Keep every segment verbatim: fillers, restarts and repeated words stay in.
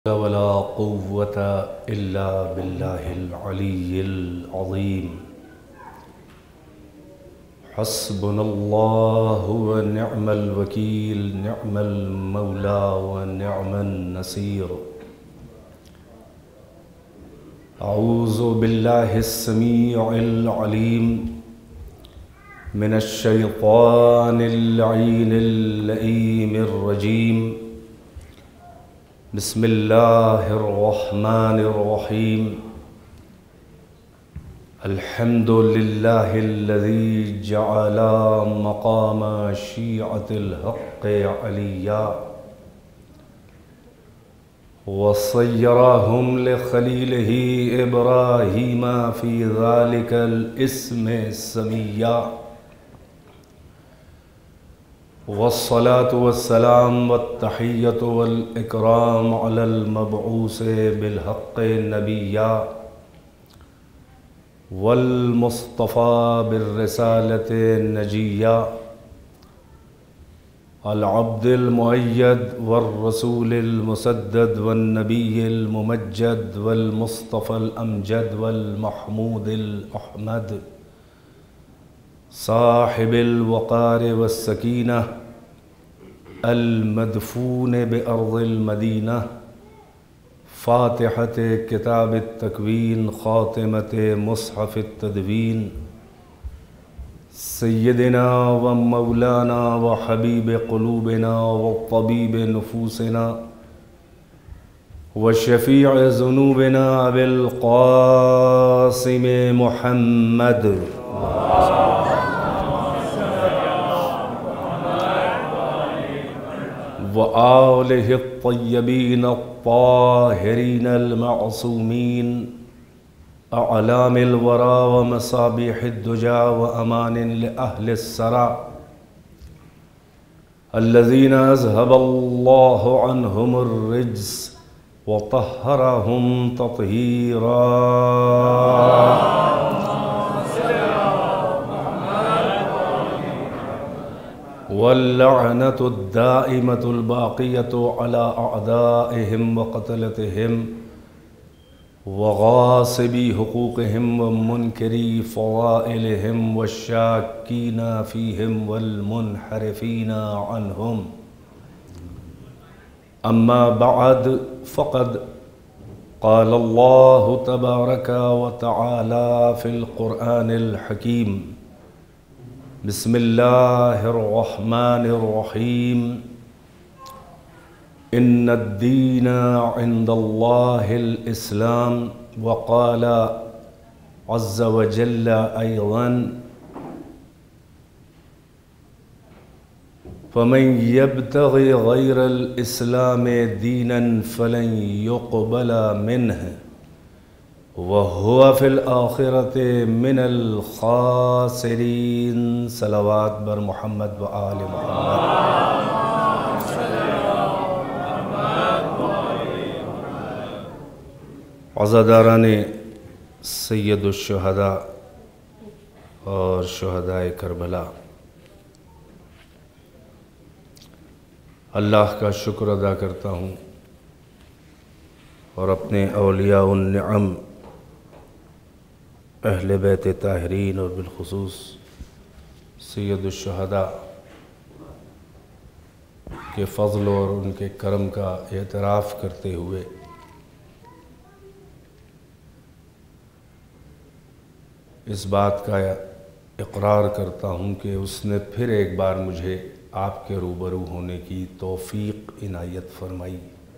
वला क़ुव्वता इल्ला बिल्लाहिल अलिय्यिल अज़ीम। हस्बुनल्लाहु व निअमल वकील, निअमल मौला व निअमन नसीर। अऊज़ु बिल्लाहिस समीउल अलीम मिनश शैतानिर लईनिर लईमिर रजीम। बिस्मिल्लाहिर रहमानिर रहीम। अल्हम्दुलिल्लाहिल्लज़ी जअला मक़ाम शीअतिल हक़्क़ि अलिय्या व सय्यरहुम लिख़लीलिही इब्राहीम फ़ी ज़ालिकल इस्मि समिय्या। वस्सलातु वस्सलाम वत्तहिय्यतु वल इकराम अलल मबऊस बिल हक़्क़ि नबिय्या वल मुस्तफ़ा बिर रिसालति नजिय्या। अल अब्दिल मुअय्यद वर रसूलिल मुसद्दद वन नबिय्यिल मुमज्जद वल मुस्तफ़ल अमजद वल महमूदिल अहमद साहिबिल वक़ार वस्सकीनह अल मदफून बिअर्ज़िल मदीना। फ़ातिहत किताबित तकवीन, ख़ातिमत मुसहफ़ित तदवीन। सय्यदिना व मौलाना व हबीब क़ुलूबिना व तबीब नुफूसिना व शफ़ीअ ज़ुनूबिना अबिल क़ासिम मुहम्मद व आलिहि त्तय्यबीन त्ताहिरीन अल-मअसूमीन अअलामिल वरा व मसाबिहिद्दुजा व अमानिन लिअहलिस सरा अल्लज़ीना अज़हबल्लाहु अन्हुमुर रिज्स व तह्हरहुम तत्हीरा। वल्लअनतु दाइमतुल बाक़ियतु अला अअदाइहिम व क़तलतिहिम व गासिबी हुकूक़िहिम व मुनकिरी फ़वाइलिहिम व शाक्कीना फ़ीहिम वल मुनहरिफ़ीना अन्हुम। अम्मा बअद फ़क़द क़ाल अल्लाहु तबारक व तआला फ़िल क़ुरआनिल हकीम। बिस्मिल्लाहिर रहमानिर रहीम। इन्नद्दीना इंदल्लाहिल इस्लाम व क़ाल अज़्ज़ व जल्ल अयज़न फ़मन यब्तग़ि ग़ैरल इस्लामि दीनन फ़लन युक़बल मिन्हु व हुवा फ़िल आख़िरति मिनल ख़ासिरीन। सलावत बर मुहम्मद व आले मुहम्मद। अज़ादाराने सय्यदुश शुहदा और शुहदाए करबला, अल्लाह का शुक्र अदा करता हूँ और अपने औलिया उन निअम अहले बैत ताहिरीन और बिलखुसूस सय्यदुश शुहदा के फ़ज़ल और उनके करम का एतराफ़ करते हुए इस बात का इक़रार करता हूँ कि उसने फिर एक बार मुझे आपके रूबरू होने की तौफ़ीक़ इनायत फ़रमाई।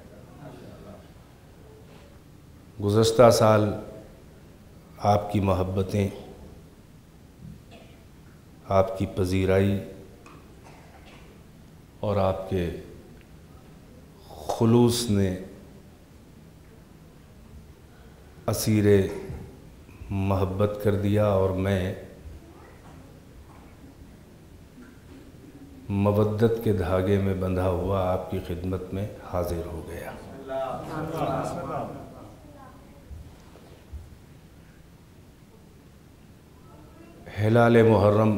गुज़श्ता साल आपकी मोहब्बतें, आपकी पज़ीराई और आपके खुलूस ने असीरे मोहब्बत कर दिया और मैं मवद्दत के धागे में बंधा हुआ आपकी खिदमत में हाजिर हो गया। हिलाल मुहर्रम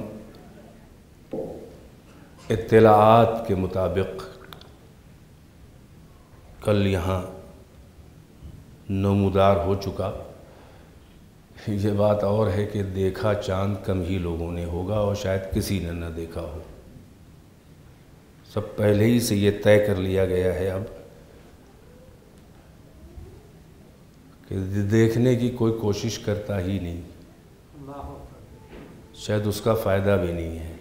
इत्तिलाआत के मुताबिक कल यहाँ नमूदार हो चुका। ये बात और है कि देखा चांद कम ही लोगों ने होगा और शायद किसी ने न देखा हो। सब पहले ही से ये तय कर लिया गया है अब कि देखने की कोई कोशिश करता ही नहीं, शायद उसका फ़ायदा भी नहीं है।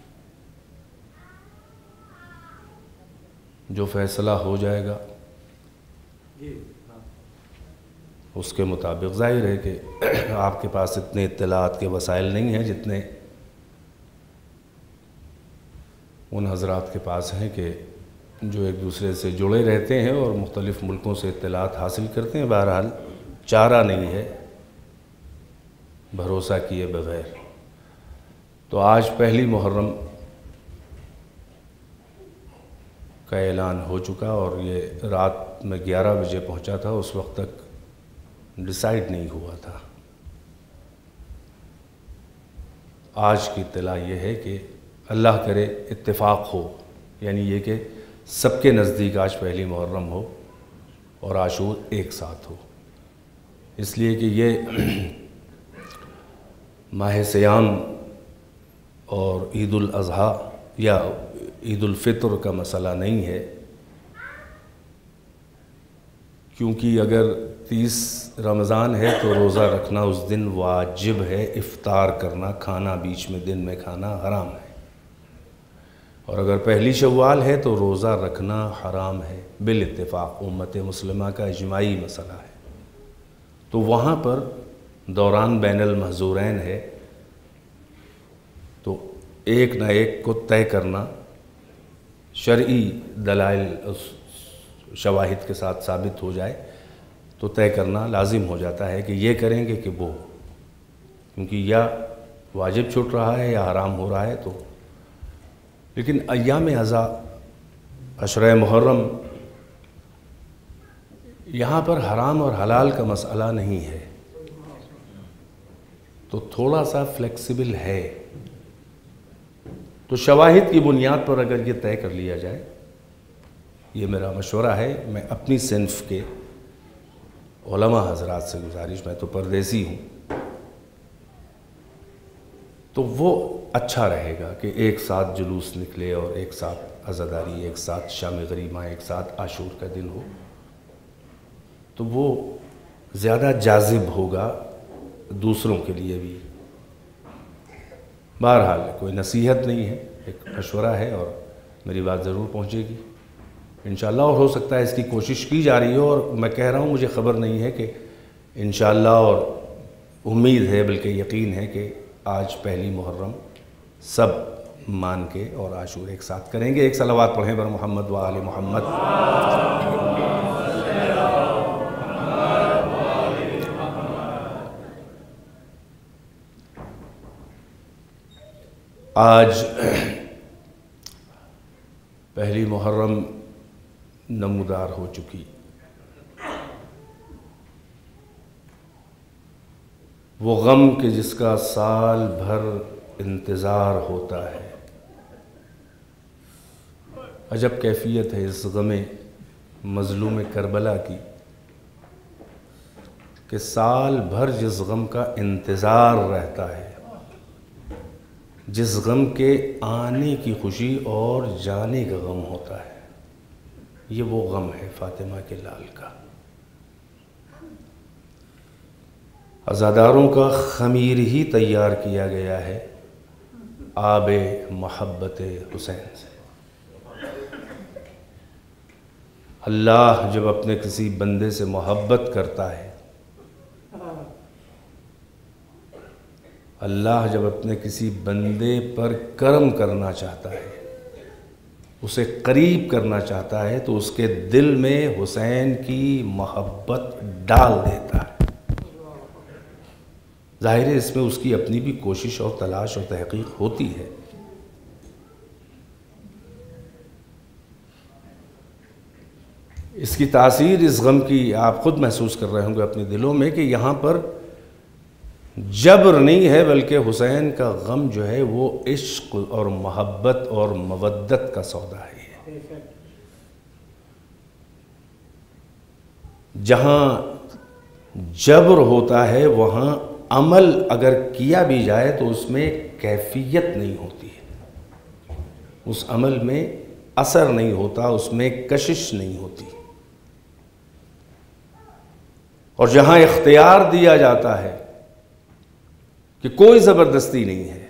जो फैसला हो जाएगा उसके मुताबिक, ज़ाहिर है कि आपके पास इतने इत्तलात के वसाइल नहीं हैं जितने उन हज़रात के पास हैं कि जो एक दूसरे से जुड़े रहते हैं और मुख्तलिफ़ मुल्कों से इत्तलात हासिल करते हैं। बहरहाल चारा नहीं है भरोसा किए बग़ैर। तो आज पहली मुहर्रम का ऐलान हो चुका और ये रात में ग्यारह बजे पहुंचा था, उस वक्त तक डिसाइड नहीं हुआ था। आज की इत्तला ये है कि अल्लाह करे इत्तेफाक हो, यानी ये कि सबके नज़दीक आज पहली मुहर्रम हो और आशूर एक साथ हो, इसलिए कि ये माह सियाम और ईद उल अज़हा या ईद उल फ़ितर का मसला नहीं है, क्योंकि अगर तीस रमज़ान है तो रोज़ा रखना उस दिन वाजिब है, इफ़्तार करना, खाना बीच में दिन में खाना हराम है। और अगर पहली शव्वाल है तो रोज़ा रखना हराम है, बिल इत्तिफ़ाक़ उम्मत मुस्लिमा का इजमाई मसला है। तो वहाँ पर दौरान बैनल महज़ूरैन है, तो एक न एक को तय करना शरई दलाइल शवाहिद के साथ साबित हो जाए तो तय करना लाजिम हो जाता है कि ये करेंगे कि वो, क्योंकि या वाजिब छूट रहा है या हराम हो रहा है। तो लेकिन अय्याम अज़ा अशरे मुहर्रम, यहाँ पर हराम और हलाल का मसला नहीं है, तो थोड़ा सा फ्लेक्सिबल है। तो शवाहिद की बुनियाद पर अगर ये तय कर लिया जाए, ये मेरा मशवरा है, मैं अपनी सिन्फ के उलमा हज़रात से गुजारिश, मैं तो परदेसी हूँ, तो वो अच्छा रहेगा कि एक साथ जुलूस निकले और एक साथ अज़ादारी, एक साथ शाम गरीमा, एक साथ आशूर का दिन हो, तो वो ज़्यादा जाज़िब होगा दूसरों के लिए भी। बहरहाल कोई नसीहत नहीं है, एक मशवरा है और मेरी बात ज़रूर पहुँचेगी इंशाअल्लाह। और हो सकता है इसकी कोशिश की जा रही हो, और मैं कह रहा हूँ मुझे ख़बर नहीं है कि इंशाअल्लाह, और उम्मीद है बल्कि यकीन है कि आज पहली मुहर्रम सब मान के और आशूर एक साथ करेंगे। एक सलावत पढ़ें बर मोहम्मद व आले मोहम्मद। आज पहली मुहर्रम नमूदार हो चुकी। वो गम के जिसका साल भर इंतज़ार होता है, अजब कैफियत है इस गमे मज़लूम करबला की कि साल भर जिस गम का इंतज़ार रहता है, जिस गम के आने की खुशी और जाने का गम होता है, ये वो गम है फ़ातिमा के लाल का। अज़ादारों का खमीर ही तैयार किया गया है आबे मोहब्बत हुसैन से। अल्लाह जब अपने किसी बंदे से मोहब्बत करता है, अल्लाह जब अपने किसी बंदे पर करम करना चाहता है, उसे करीब करना चाहता है, तो उसके दिल में हुसैन की मोहब्बत डाल देता है। ज़ाहिर है इसमें उसकी अपनी भी कोशिश और तलाश और तहकीक होती है। इसकी तासीर इस गम की आप खुद महसूस कर रहे होंगे अपने दिलों में कि यहाँ पर जबर नहीं है, बल्कि हुसैन का गम जो है वो इश्क और मोहब्बत और मवद्दत का सौदा है। जहाँ जबर होता है वहाँ अमल अगर किया भी जाए तो उसमें कैफियत नहीं होती है, उस अमल में असर नहीं होता, उसमें कशिश नहीं होती। और जहाँ इख्तियार दिया जाता है कि कोई ज़बरदस्ती नहीं है,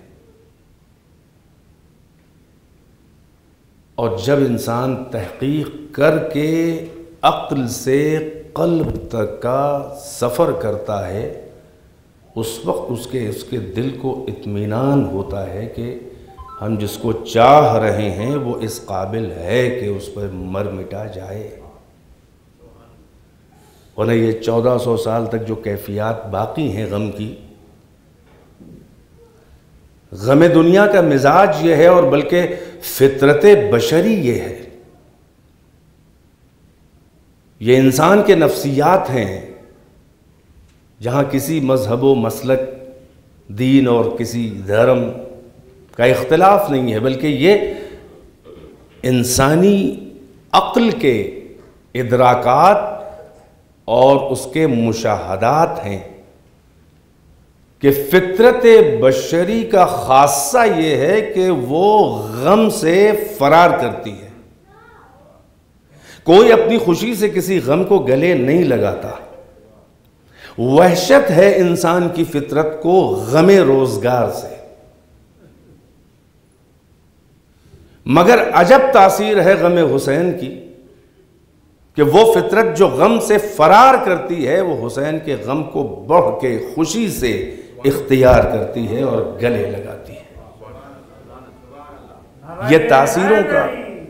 और जब इंसान तहकीक करके अक्ल से क़ल्ब तक का सफ़र करता है, उस वक्त उसके उसके दिल को इत्मीनान होता है कि हम जिसको चाह रहे हैं वो इस काबिल है कि उस पर मर मिटा जाए। वरना ये चौदह सौ साल तक जो कैफियत बाकी हैं गम की, गम दुनिया का मिजाज ये है, और बल्कि फितरत बशरी ये है, ये इंसान के नफ्सियात हैं, जहाँ किसी मजहब व मसलक, दीन और किसी धर्म का इख्तिलाफ नहीं है, बल्कि ये इंसानी अक्ल के इदराकात और उसके मुशाहदात हैं कि फितरत बशरी का खासा ये है कि वो गम से फरार करती है। कोई अपनी खुशी से किसी गम को गले नहीं लगाता। वहशत है इंसान की फितरत को गमे रोजगार से, मगर अजब तासीर है गमे हुसैन की कि वो फितरत जो गम से फरार करती है वो हुसैन के गम को बढ़ के खुशी से इख्तियार करती है और गले लगाती है। ये तासीरों का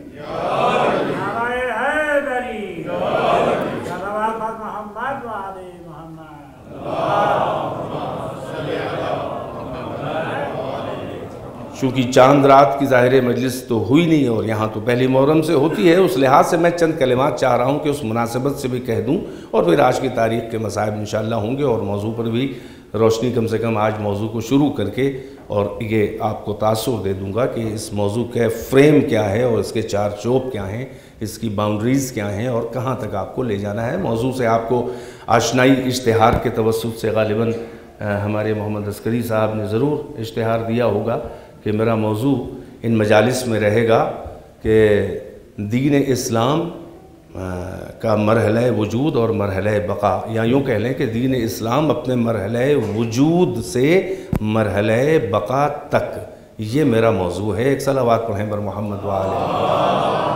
चूँकि चांद रात की ज़ाहिर मजलिस तो हुई नहीं, और यहाँ तो पहली मुहर्रम से होती है, उस लिहाज से मैं चंद कलिमात चाह रहा हूँ कि उस मुनासिबत से भी कह दूँ, और फिर आज की तारीख़ के मसाइब इंशाअल्लाह होंगे, और मौजू पर भी रोशनी कम से कम आज मौजू को शुरू करके और ये आपको तासुर दे दूँगा कि इस मौजू का फ्रेम क्या है और इसके चार चोप क्या हैं, इसकी बाउंड्रीज़ क्या हैं और कहाँ तक आपको ले जाना है। मौजू से आपको आशनाई इश्तिहार के तवस्सुत से गालिबन हमारे मोहम्मद अस्करी साहब ने ज़रूर इश्तिहार दिया होगा कि मेरा मौजू इन मजालिस में रहेगा कि दीन इस्लाम का मरहले वजूद और मरहले बका, या यूँ कह लें कि दीन इस्लाम अपने मरहले वजूद से मरहले बका तक, ये मेरा मौजू है। एक सलावत पढ़ें बर मोहम्मद वाले।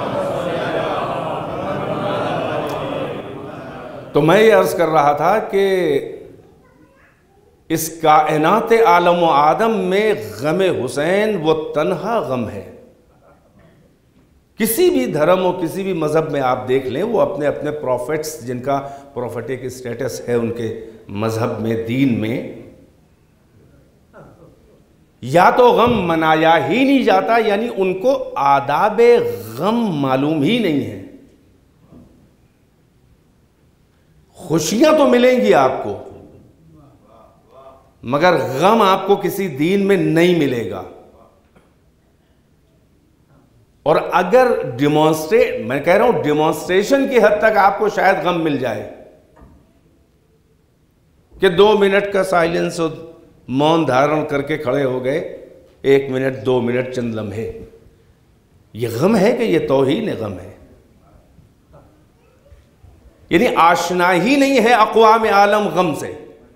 तो मैं ये अर्ज़ कर रहा था कि इस कायनात आलम व आदम में गम हुसैन वो तन्हा गम है। किसी भी धर्म और किसी भी मज़हब में आप देख लें, वो अपने अपने प्रॉफिट्स, जिनका प्रॉफिटिक स्टेटस है उनके मज़हब में, दीन में, या तो गम मनाया ही नहीं जाता, यानी उनको आदाब गम मालूम ही नहीं है। खुशियां तो मिलेंगी आपको, मगर गम आपको किसी दीन में नहीं मिलेगा। और अगर डिमॉन्स्ट्रेट, मैं कह रहा हूं डिमॉन्स्ट्रेशन की हद तक आपको शायद गम मिल जाए कि दो मिनट का साइलेंस और मौन धारण करके खड़े हो गए, एक मिनट दो मिनट चंद लम्हे, ये गम है कि ये तौहीन गम है। यानी आशना ही नहीं है अक़वाम आलम गम से,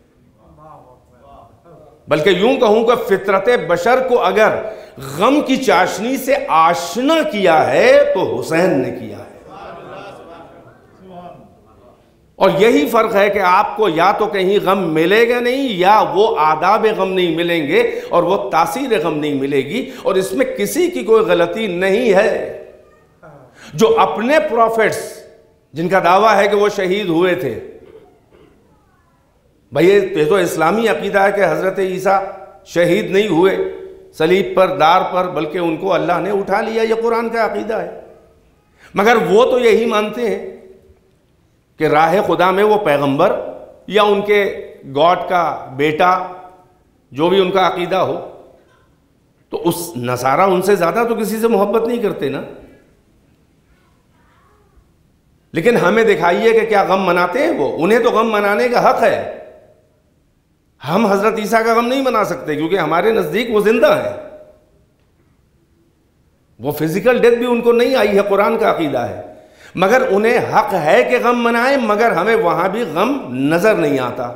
बल्कि यूं कहूं कि फितरत बशर को अगर गम की चाशनी से आशना किया है तो हुसैन ने किया है। और यही फर्क है कि आपको या तो कहीं गम मिलेगा नहीं, या वो आदाब गम नहीं मिलेंगे और वो तासीर गम नहीं मिलेगी। और इसमें किसी की कोई गलती नहीं है। जो अपने प्रॉफिट्स, जिनका दावा है कि वो शहीद हुए थे, भाई ये तो इस्लामी अकीदा है कि हज़रत ईसा शहीद नहीं हुए सलीब पर, दार पर, बल्कि उनको अल्लाह ने उठा लिया, ये कुरान का अकीदा है। मगर वो तो यही मानते हैं कि राह खुदा में वो पैगंबर या उनके गॉड का बेटा, जो भी उनका अकीदा हो, तो उस नसारा उनसे ज़्यादा तो किसी से मोहब्बत नहीं करते ना। लेकिन हमें दिखाइए कि क्या गम मनाते हैं वो। उन्हें तो गम मनाने का हक है, हम हजरत ईसा का गम नहीं मना सकते क्योंकि हमारे नजदीक वो जिंदा है। वो फिजिकल डेथ भी उनको नहीं आई है, कुरान का अकीदा है, मगर उन्हें हक है कि गम मनाएं, मगर हमें वहां भी गम नजर नहीं आता।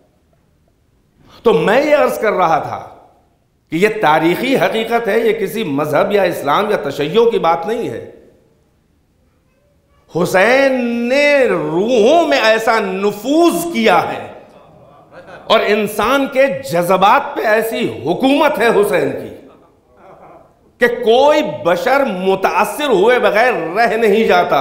तो मैं ये अर्ज कर रहा था कि ये तारीखी हकीकत है, ये किसी मजहब या इस्लाम या तशय्यो की बात नहीं है। हुसैन ने रूहों में ऐसा नुफूज किया है और इंसान के जज्बात पे ऐसी हुकूमत है हुसैन की कि कोई बशर मुतासिर हुए बगैर रह नहीं जाता।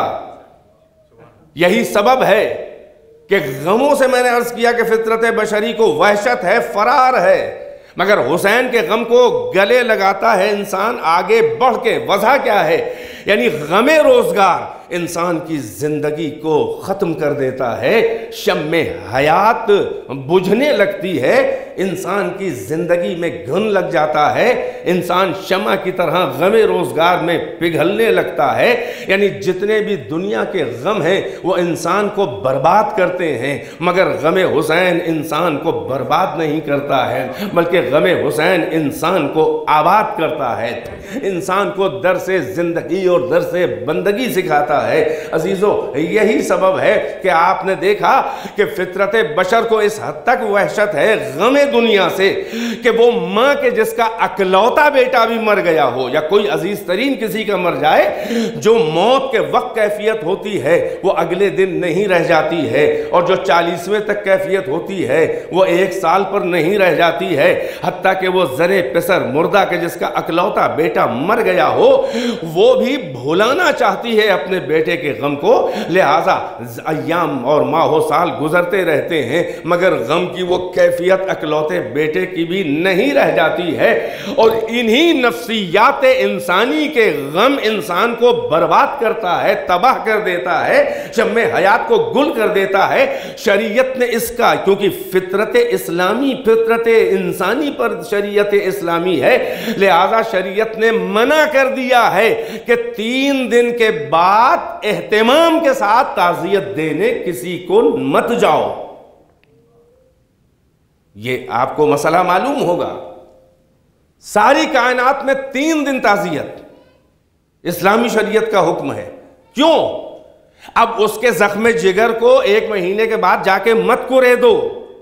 यही सबब है कि गमों से मैंने अर्ज किया कि फितरत बशरी को वहशत है, फरार है, मगर हुसैन के गम को गले लगाता है इंसान आगे बढ़ के। वजह क्या है? यानी गमे रोजगार इंसान की जिंदगी को खत्म कर देता है, शम्मे हयात बुझने लगती है, इंसान की जिंदगी में घुन लग जाता है, इंसान शमा की तरह गमे रोजगार में पिघलने लगता है। यानी जितने भी दुनिया के गम हैं वो इंसान को बर्बाद करते हैं, मगर गमे हुसैन इंसान को बर्बाद नहीं करता है, बल्कि गमे हुसैन इंसान को आबाद करता है, इंसान को दर से जिंदगी और दर से बंदगी सिखाता है। अजीजों, यही सबब है कि आपने देखा कि फितरत बशर को इस हद तक वहशत है गमे दुनिया से कि वो मां के जिसका अकलौता बेटा भी मर गया हो या कोई अजीज तरीन किसी का मर जाए, जो मौत के वक्त कैफियत होती है वो अगले दिन नहीं रह जाती है, और जो चालीसवें तक कैफियत होती है वो एक साल पर नहीं रह जाती है। हत्ता कि वो जरे पिसर मुर्दा के जिसका अकलौता बेटा मर गया हो वो भी भुलाना चाहती है अपने बेटे के गम को, लिहाजा अय्याम और माहो साल गुजरते रहते हैं, मगर गम की वो कैफियत अकलौते बेटे की भी नहीं रह जाती है। और इन्हीं नफ्सियात इंसानी के गम इंसान को बर्बाद करता है, तबाह कर देता है, शम्मे हयात को गुल कर देता है। शरीयत ने इसका, क्योंकि फितरत इस्लामी फितरत इंसानी पर शरीयत इस्लामी है, लिहाजा शरीयत ने मना कर दिया है कि तीन दिन के बाद एहतमाम के साथ ताज़ियत देने किसी को मत जाओ। ये आपको मसला मालूम होगा, सारी कायनात में तीन दिन ताज़ियत इस्लामी शरीयत का हुक्म है। क्यों? अब उसके जख्म जिगर को एक महीने के बाद जाके मत कुरे दो,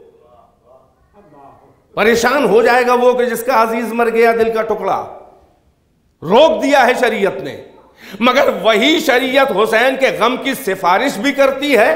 परेशान हो जाएगा वो कि जिसका अजीज मर गया, दिल का टुकड़ा। रोक दिया है शरीयत ने, मगर वही शरीयत हुसैन के गम की सिफारिश भी करती है,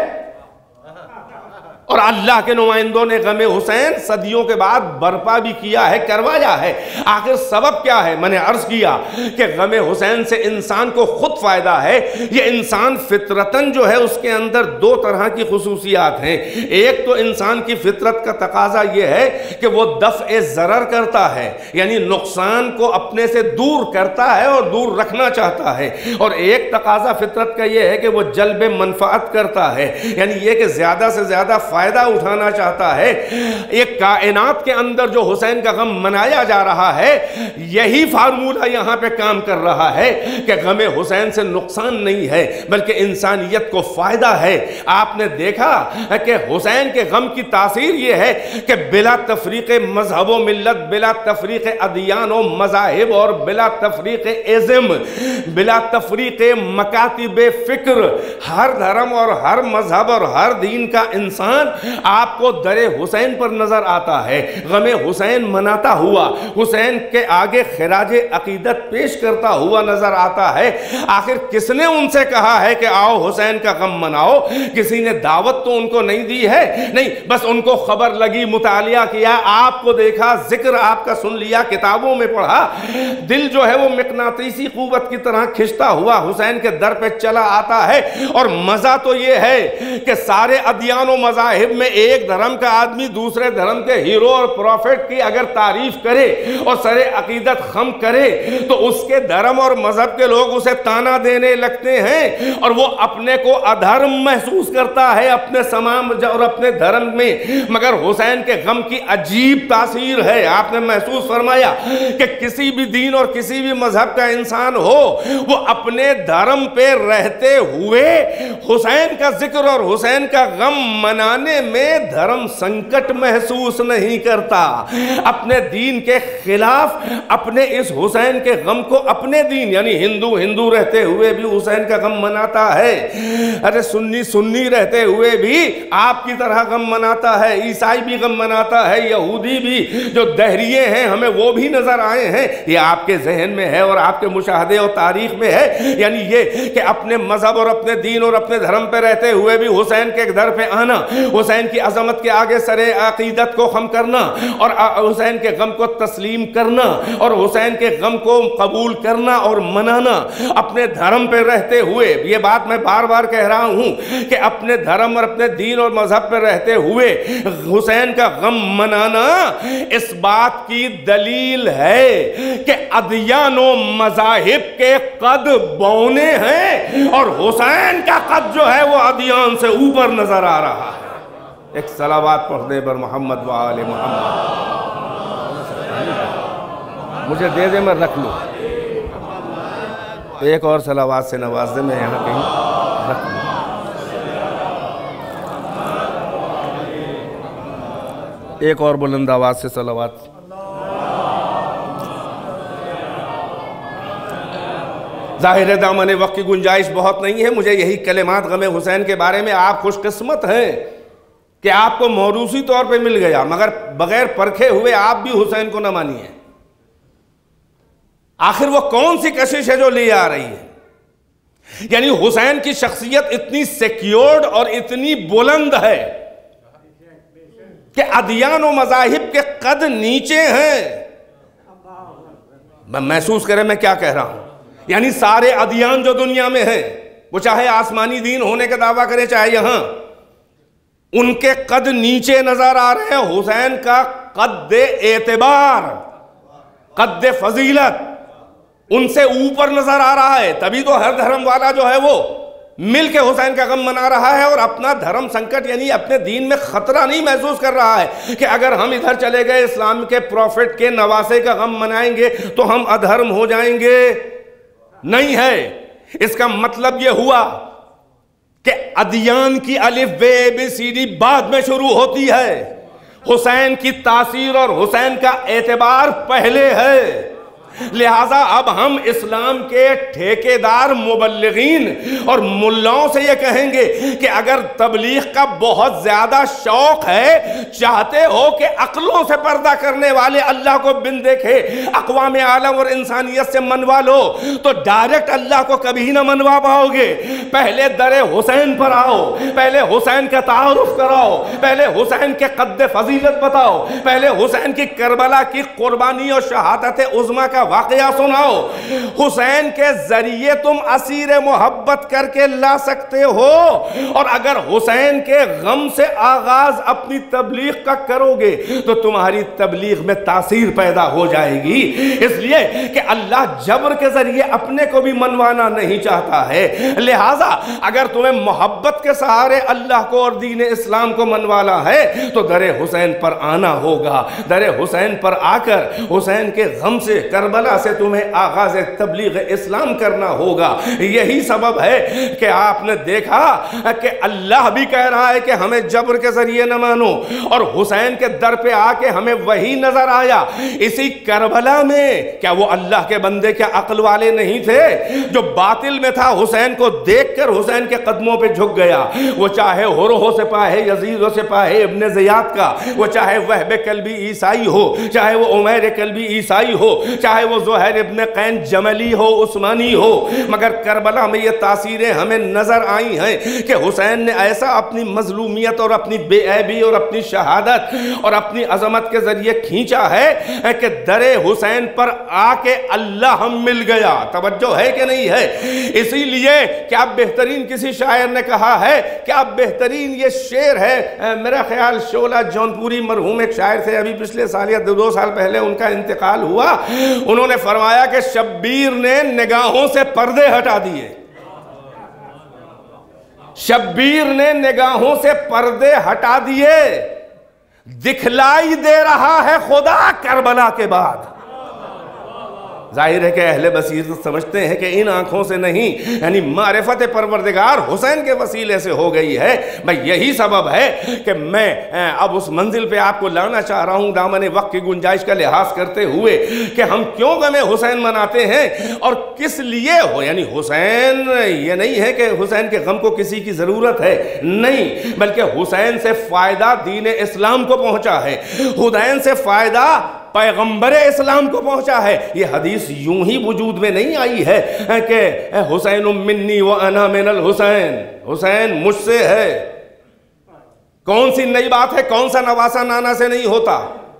और अल्लाह के नुमाइंदों ने गमे हुसैन सदियों के बाद बर्पा भी किया है, करवाया है। आखिर सबब क्या है? मैंने अर्ज किया कि गमे हुसैन से इंसान को खुद फायदा है। ये इंसान फितरतन जो है उसके अंदर दो तरह की खुसूसियात हैं। एक तो इंसान की फितरत का तकाजा ये है कि वो दफ़ ज़रर करता है, यानी नुकसान को अपने से दूर करता है और दूर रखना चाहता है, और एक तकाजा फितरत का ये है कि वो जल्ब मनफात करता है, यानी ये कि ज़्यादा से ज़्यादा फायदा उठाना चाहता है। एक कायनात के अंदर जो हुसैन का गम मनाया जा रहा है, यही फार्मूला यहां पे काम कर रहा है कि गमे हुसैन से नुकसान नहीं है बल्कि इंसानियत को फायदा है। आपने देखा कि हुसैन के गम की तासीर यह है कि बिला तफरीक मजहब व मिल्लत, बिला तफरीक अदियान व मजाहिब, और बिला तफरीक इज़्म, बिला तफरीक मकातिब फिक्र, हर धर्म और हर मजहब और हर दीन का इंसान आपको दरे हुसैन पर नजर आता है, गमे हुसैन मनाता हुआ, हुसैन के आगे खिराज अकीदत पेश करता हुआ नजर आता है। आखिर किसने उनसे कहा है कि आओ हुसैन का गम मनाओ? किसी ने दावत तो उनको नहीं दी है, नहीं, बस उनको खबर लगी, मुतालिया किया, आपको देखा, जिक्र आपका सुन लिया, किताबों में पढ़ा, दिल जो है वो मिकनातीसी कुव्वत की तरह खिंचता हुआ हुसैन के दर पे चला आता है। और मजा तो ये है कि सारे अदियान व मज़ाहिब में एक धर्म का आदमी दूसरे धर्म के हीरो और प्रॉफिट की अगर तारीफ करे और सरे अकीदत खम करे तो उसके धर्म और मजहब के लोग उसे ताना देने लगते हैं और वो अपने को अधर्म महसूस करता है अपने समाज और अपने धर्म में। मगर हुसैन के गम की अजीब तासीर है। आपने महसूस फरमाया कि किसी भी दीन और किसी भी मजहब का इंसान हो, वो अपने धर्म पे रहते हुए हुसैन का जिक्र और हुसैन का गम मनाने में धर्म संकट महसूस नहीं करता। अपने दीन के खिलाफ अपने इस हुसैन के गम को अपने दीन यानी हिंदू हिंदू रहते हुए भी हुसैन का गम मनाता है। अरे सुन्नी सुन्नी रहते हुए भी आपकी तरह गम मनाता है, ईसाई भी गम मनाता है, यहूदी भी जो दहरिये हैं हमें वो भी नजर आए हैं। ये आपके जहन में है और आपके मुशाहदे और तारीख में है। यानी ये कि अपने मजहब और अपने दीन और अपने धर्म पे रहते हुए भी हुसैन के दर पे आना, हुसैन की अजमत के आगे सरे अकीदत को खम करना और हुसैन के गम को तस्लीम करना और हुसैन के गम को कबूल करना और मनाना अपने धर्म पे रहते हुए। ये बात मैं बार बार कह रहा हूं कि अपने धर्म और अपने दीन और मजहब पे रहते हुए हुसैन का गम मनाना इस बात की दलील है कि अदियानो मजाहिब के कद बौने हैं और हुसैन का कद जो है वो अदियान से ऊपर नजर आ रहा है। एक सलावात पढ़ने पर मोहम्मद व आले मोहम्मद। मुझे दे दे मैं रख लूँ। एक और सलावात से नवाज दे, मैं यहाँ कहीं रख लूँ। एक और बुलंद आवाज से सलावात। जाहिर है दामन वक्त की गुंजाइश बहुत नहीं है। मुझे यही कलिमात गमे हुसैन के बारे में, आप खुशकिस्मत हैं कि आपको मौरूसी तौर पे मिल गया, मगर बगैर परखे हुए आप भी हुसैन को न मानिए। आखिर वो कौन सी कशिश है जो ले आ रही है? यानी हुसैन की शख्सियत इतनी सिक्योर्ड और इतनी बुलंद है कि अदियान और मजाहिब के कद नीचे हैं। मैं महसूस करें मैं क्या कह रहा हूं। यानी सारे अदियान जो दुनिया में हैं, वो चाहे आसमानी दीन होने का दावा करें चाहे यहां, उनके कद नीचे नजर आ रहे हैं। हुसैन का कद एतबार, कद फजीलत उनसे ऊपर नजर आ रहा है। तभी तो हर धर्म वाला जो है वो मिल के हुसैन का गम मना रहा है और अपना धर्म संकट यानी अपने दीन में खतरा नहीं महसूस कर रहा है कि अगर हम इधर चले गए इस्लाम के प्रॉफिट के नवासे का गम मनाएंगे तो हम अधर्म हो जाएंगे। नहीं है। इसका मतलब यह हुआ कि अदियान की अलिफ बे बी सी डी बाद में शुरू होती है। हुसैन की तासीर और हुसैन का एतबार पहले है। लिहाजा अब हम इस्लाम के ठेकेदार मुबल्लिगीन और मुल्लाओं से ये कहेंगे कि अगर तबलीग का बहुत ज्यादा शौक है, चाहते हो कि अक्लों से पर्दा करने वाले अल्लाह को बिन देखे अक़वाम आलम और इंसानियत से मनवा लो, तो डायरेक्ट अल्लाह को कभी ना मनवा पाओगे। पहले दरे हुसैन पर आओ, पहले हुसैन का तारुफ कराओ, पहले हुसैन के कद्दे फजीलत बताओ, पहले हुसैन की करबला की कुर्बानी और शहादत उज़्मा का वाकया सुनाओ। हुसैन के जरिए तुम असीर मोहब्बत करके ला सकते हो। और अगर हुसैन के गम से आगाज अपनी तबलीग का करोगे तो तुम्हारी तबलीग में तासीर पैदा हो जाएगी। इसलिए कि अल्लाह जबर के जरिए अपने को भी मनवाना नहीं चाहता है। लिहाजा अगर तुम्हें मोहब्बत के सहारे अल्लाह को और दीन इस्लाम को मनवाना है तो दरे हुसैन पर आना होगा। दरे हुसैन पर आकर हुसैन के गम से कर करबला से तुम्हें आगाज तबलीग इस्लाम करना होगा। यही सबब है कि आपने देखा कि अल्लाह भी कह रहा है कि हमें जबर के जरिए न मानो, और हुसैन के दर पे आके हमें वही नजर आया। इसी करबला में क्या वो अल्लाह के बंदे क्या अक्ल वाले नहीं थे? जो बातिल में था हुसैन को देखकर हुसैन के कदमों पे झुक गया। वो चाहे हुरहो से पाहे, यजीद से पाहे इब्ने ज़ियाद का, वो चाहे वहब कल्बी ईसाई हो, चाहे वो उमैर कल्बी ईसाई हो, चाहे चाहे वो ज़ुहैर इब्न कैन जमली हो, उस्मानी हो, मगर करबला में ये तासीरें हमें नज़र आई हैं कि हुसैन ने ऐसा अपनी मजलूमियत और अपनी बेऐबी और अपनी शहादत और अपनी अजमत के ज़रिए खींचा है कि दरे हुसैन पर आके अल्लाह हम मिल गया। तवज्जो है कि नहीं है? इसीलिए क्या बेहतरीन किसी शायर ने कहा है, क्या बेहतरीन ये शेर है, मेरा ख्याल शोला जौनपुरी मरहूम एक शायर थे, अभी पिछले साल या दो, दो साल पहले उनका इंतकाल हुआ। उन्होंने फरमाया कि शब्बीर ने निगाहों से पर्दे हटा दिए, शब्बीर ने निगाहों से पर्दे हटा दिए, दिखलाई दे रहा है खुदा करबला के बाद। जाहिर है कि अहले बसीर तो समझते हैं कि इन आंखों से नहीं, यानी मारिफत परवरदिगार हुसैन के वसीले से हो गई है। भाई यही सबब है कि मैं अब उस मंजिल पे आपको लाना चाह रहा हूँ, दामन वक्त की गुंजाइश का लिहाज करते हुए, कि हम क्यों गमे हुसैन मनाते हैं और किस लिए हो। यानी हुसैन, ये नहीं है कि हुसैन के गम को किसी की ज़रूरत है, नहीं, बल्कि हुसैन से फ़ायदा दीन इस्लाम को पहुँचा है, हुसैन से फ़ायदा पैगंबर इस्लाम को पहुंचा है। ये हदीस यूं ही वजूद में नहीं आई है कि हुसैन मिन्नी व अना मिनल हुसैन, हुसैन मुझसे है। कौन सी नई बात है? कौन सा नवासा नाना से नहीं होता।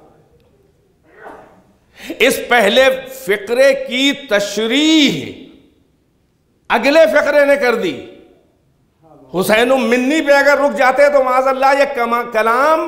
इस पहले फिक्रे की तशरीह अगले फिक्रे ने कर दी। हुसैन मिन्नी पे अगर रुक जाते तो माज़अल्लाह ये कलाम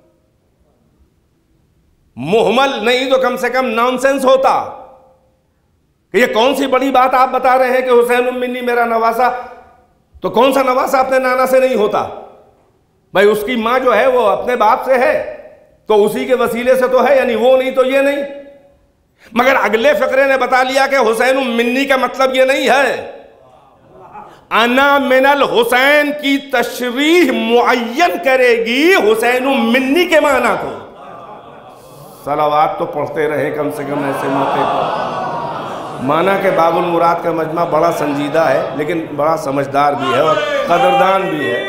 मुहमल नहीं तो कम से कम नॉनसेंस होता। ये कौन सी बड़ी बात आप बता रहे हैं कि हुसैन मिन्नी मेरा नवासा, तो कौन सा नवासा अपने नाना से नहीं होता? भाई उसकी मां जो है वो अपने बाप से है, तो उसी के वसीले से तो है, यानी वो नहीं तो ये नहीं। मगर अगले फिक्रे ने बता लिया कि हुसैन मिन्नी का मतलब ये नहीं है। अना मिनल हुसैन की तशरीह मुअय्यन करेगी हुसैन मिन्नी के माना को। सलावात तो पढ़ते रहे कम से कम ऐसे मौके पर। माना के बाबुल मुराद का मजमा बड़ा संजीदा है, लेकिन बड़ा समझदार भी है और कदरदान भी है।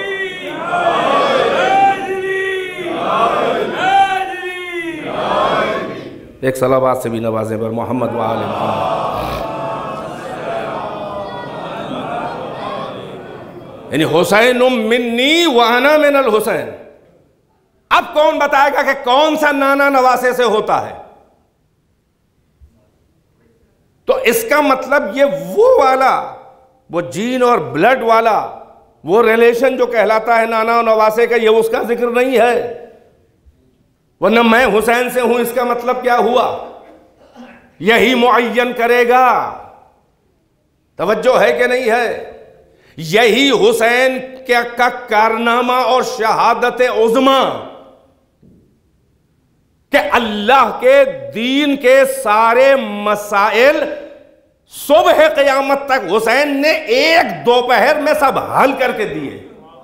एक सलावात से भी नवाजे पर मोहम्मद व आले मोहम्मद। यानी हुसैन मिन्नी व अना मिनल हुसैन। अब कौन बताएगा कि कौन सा नाना नवासे से होता है? तो इसका मतलब ये वो वाला, वो जीन और ब्लड वाला वो रिलेशन जो कहलाता है नाना और नवासे का, ये उसका जिक्र नहीं है। वरना मैं हुसैन से हूं, इसका मतलब क्या हुआ? यही मुअय्यन करेगा। तवज्जो है कि नहीं है? यही हुसैन क्या का कारनामा और शहादत उज़्मा कि अल्लाह के दीन के सारे मसाइल सुबह क़यामत तक हुसैन ने एक दोपहर में सब हल करके दिए।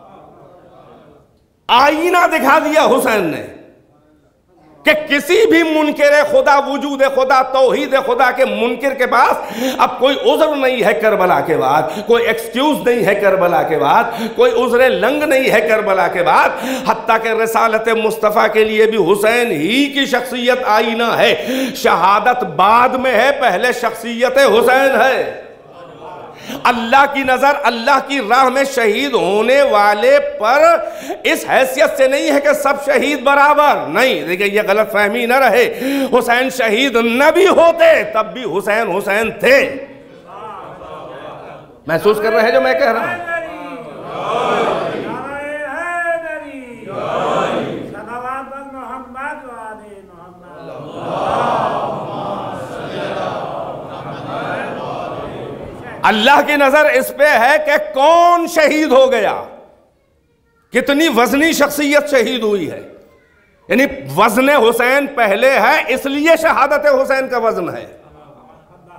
आईना दिखा दिया हुसैन ने कि किसी भी मुनकिर खुदा, वजूद खुदा, तौहीद खुदा के मुनकिर के पास अब कोई उज़्र नहीं है करबला के बाद, कोई एक्सक्यूज नहीं है करबला के बाद, कोई उज़्र लंग नहीं है करबला के बाद। हत्ता के रिसालत मुस्तफ़ा के लिए भी हुसैन ही की शख्सियत आईना है। शहादत बाद में है, पहले शख्सियत हुसैन है। अल्लाह की नजर अल्लाह की राह में शहीद होने वाले पर इस हैसियत से नहीं है कि सब शहीद बराबर, नहीं। देखिए ये गलत फहमी न रहे, हुसैन शहीद न भी होते तब भी हुसैन हुसैन थे। महसूस कर रहे हैं जो मैं कह रहा हूं? अल्लाह की नजर इस पे है कि कौन शहीद हो गया, कितनी वजनी शख्सियत शहीद हुई है। यानी वजन हुसैन पहले है, इसलिए शहादत हुसैन का वजन है।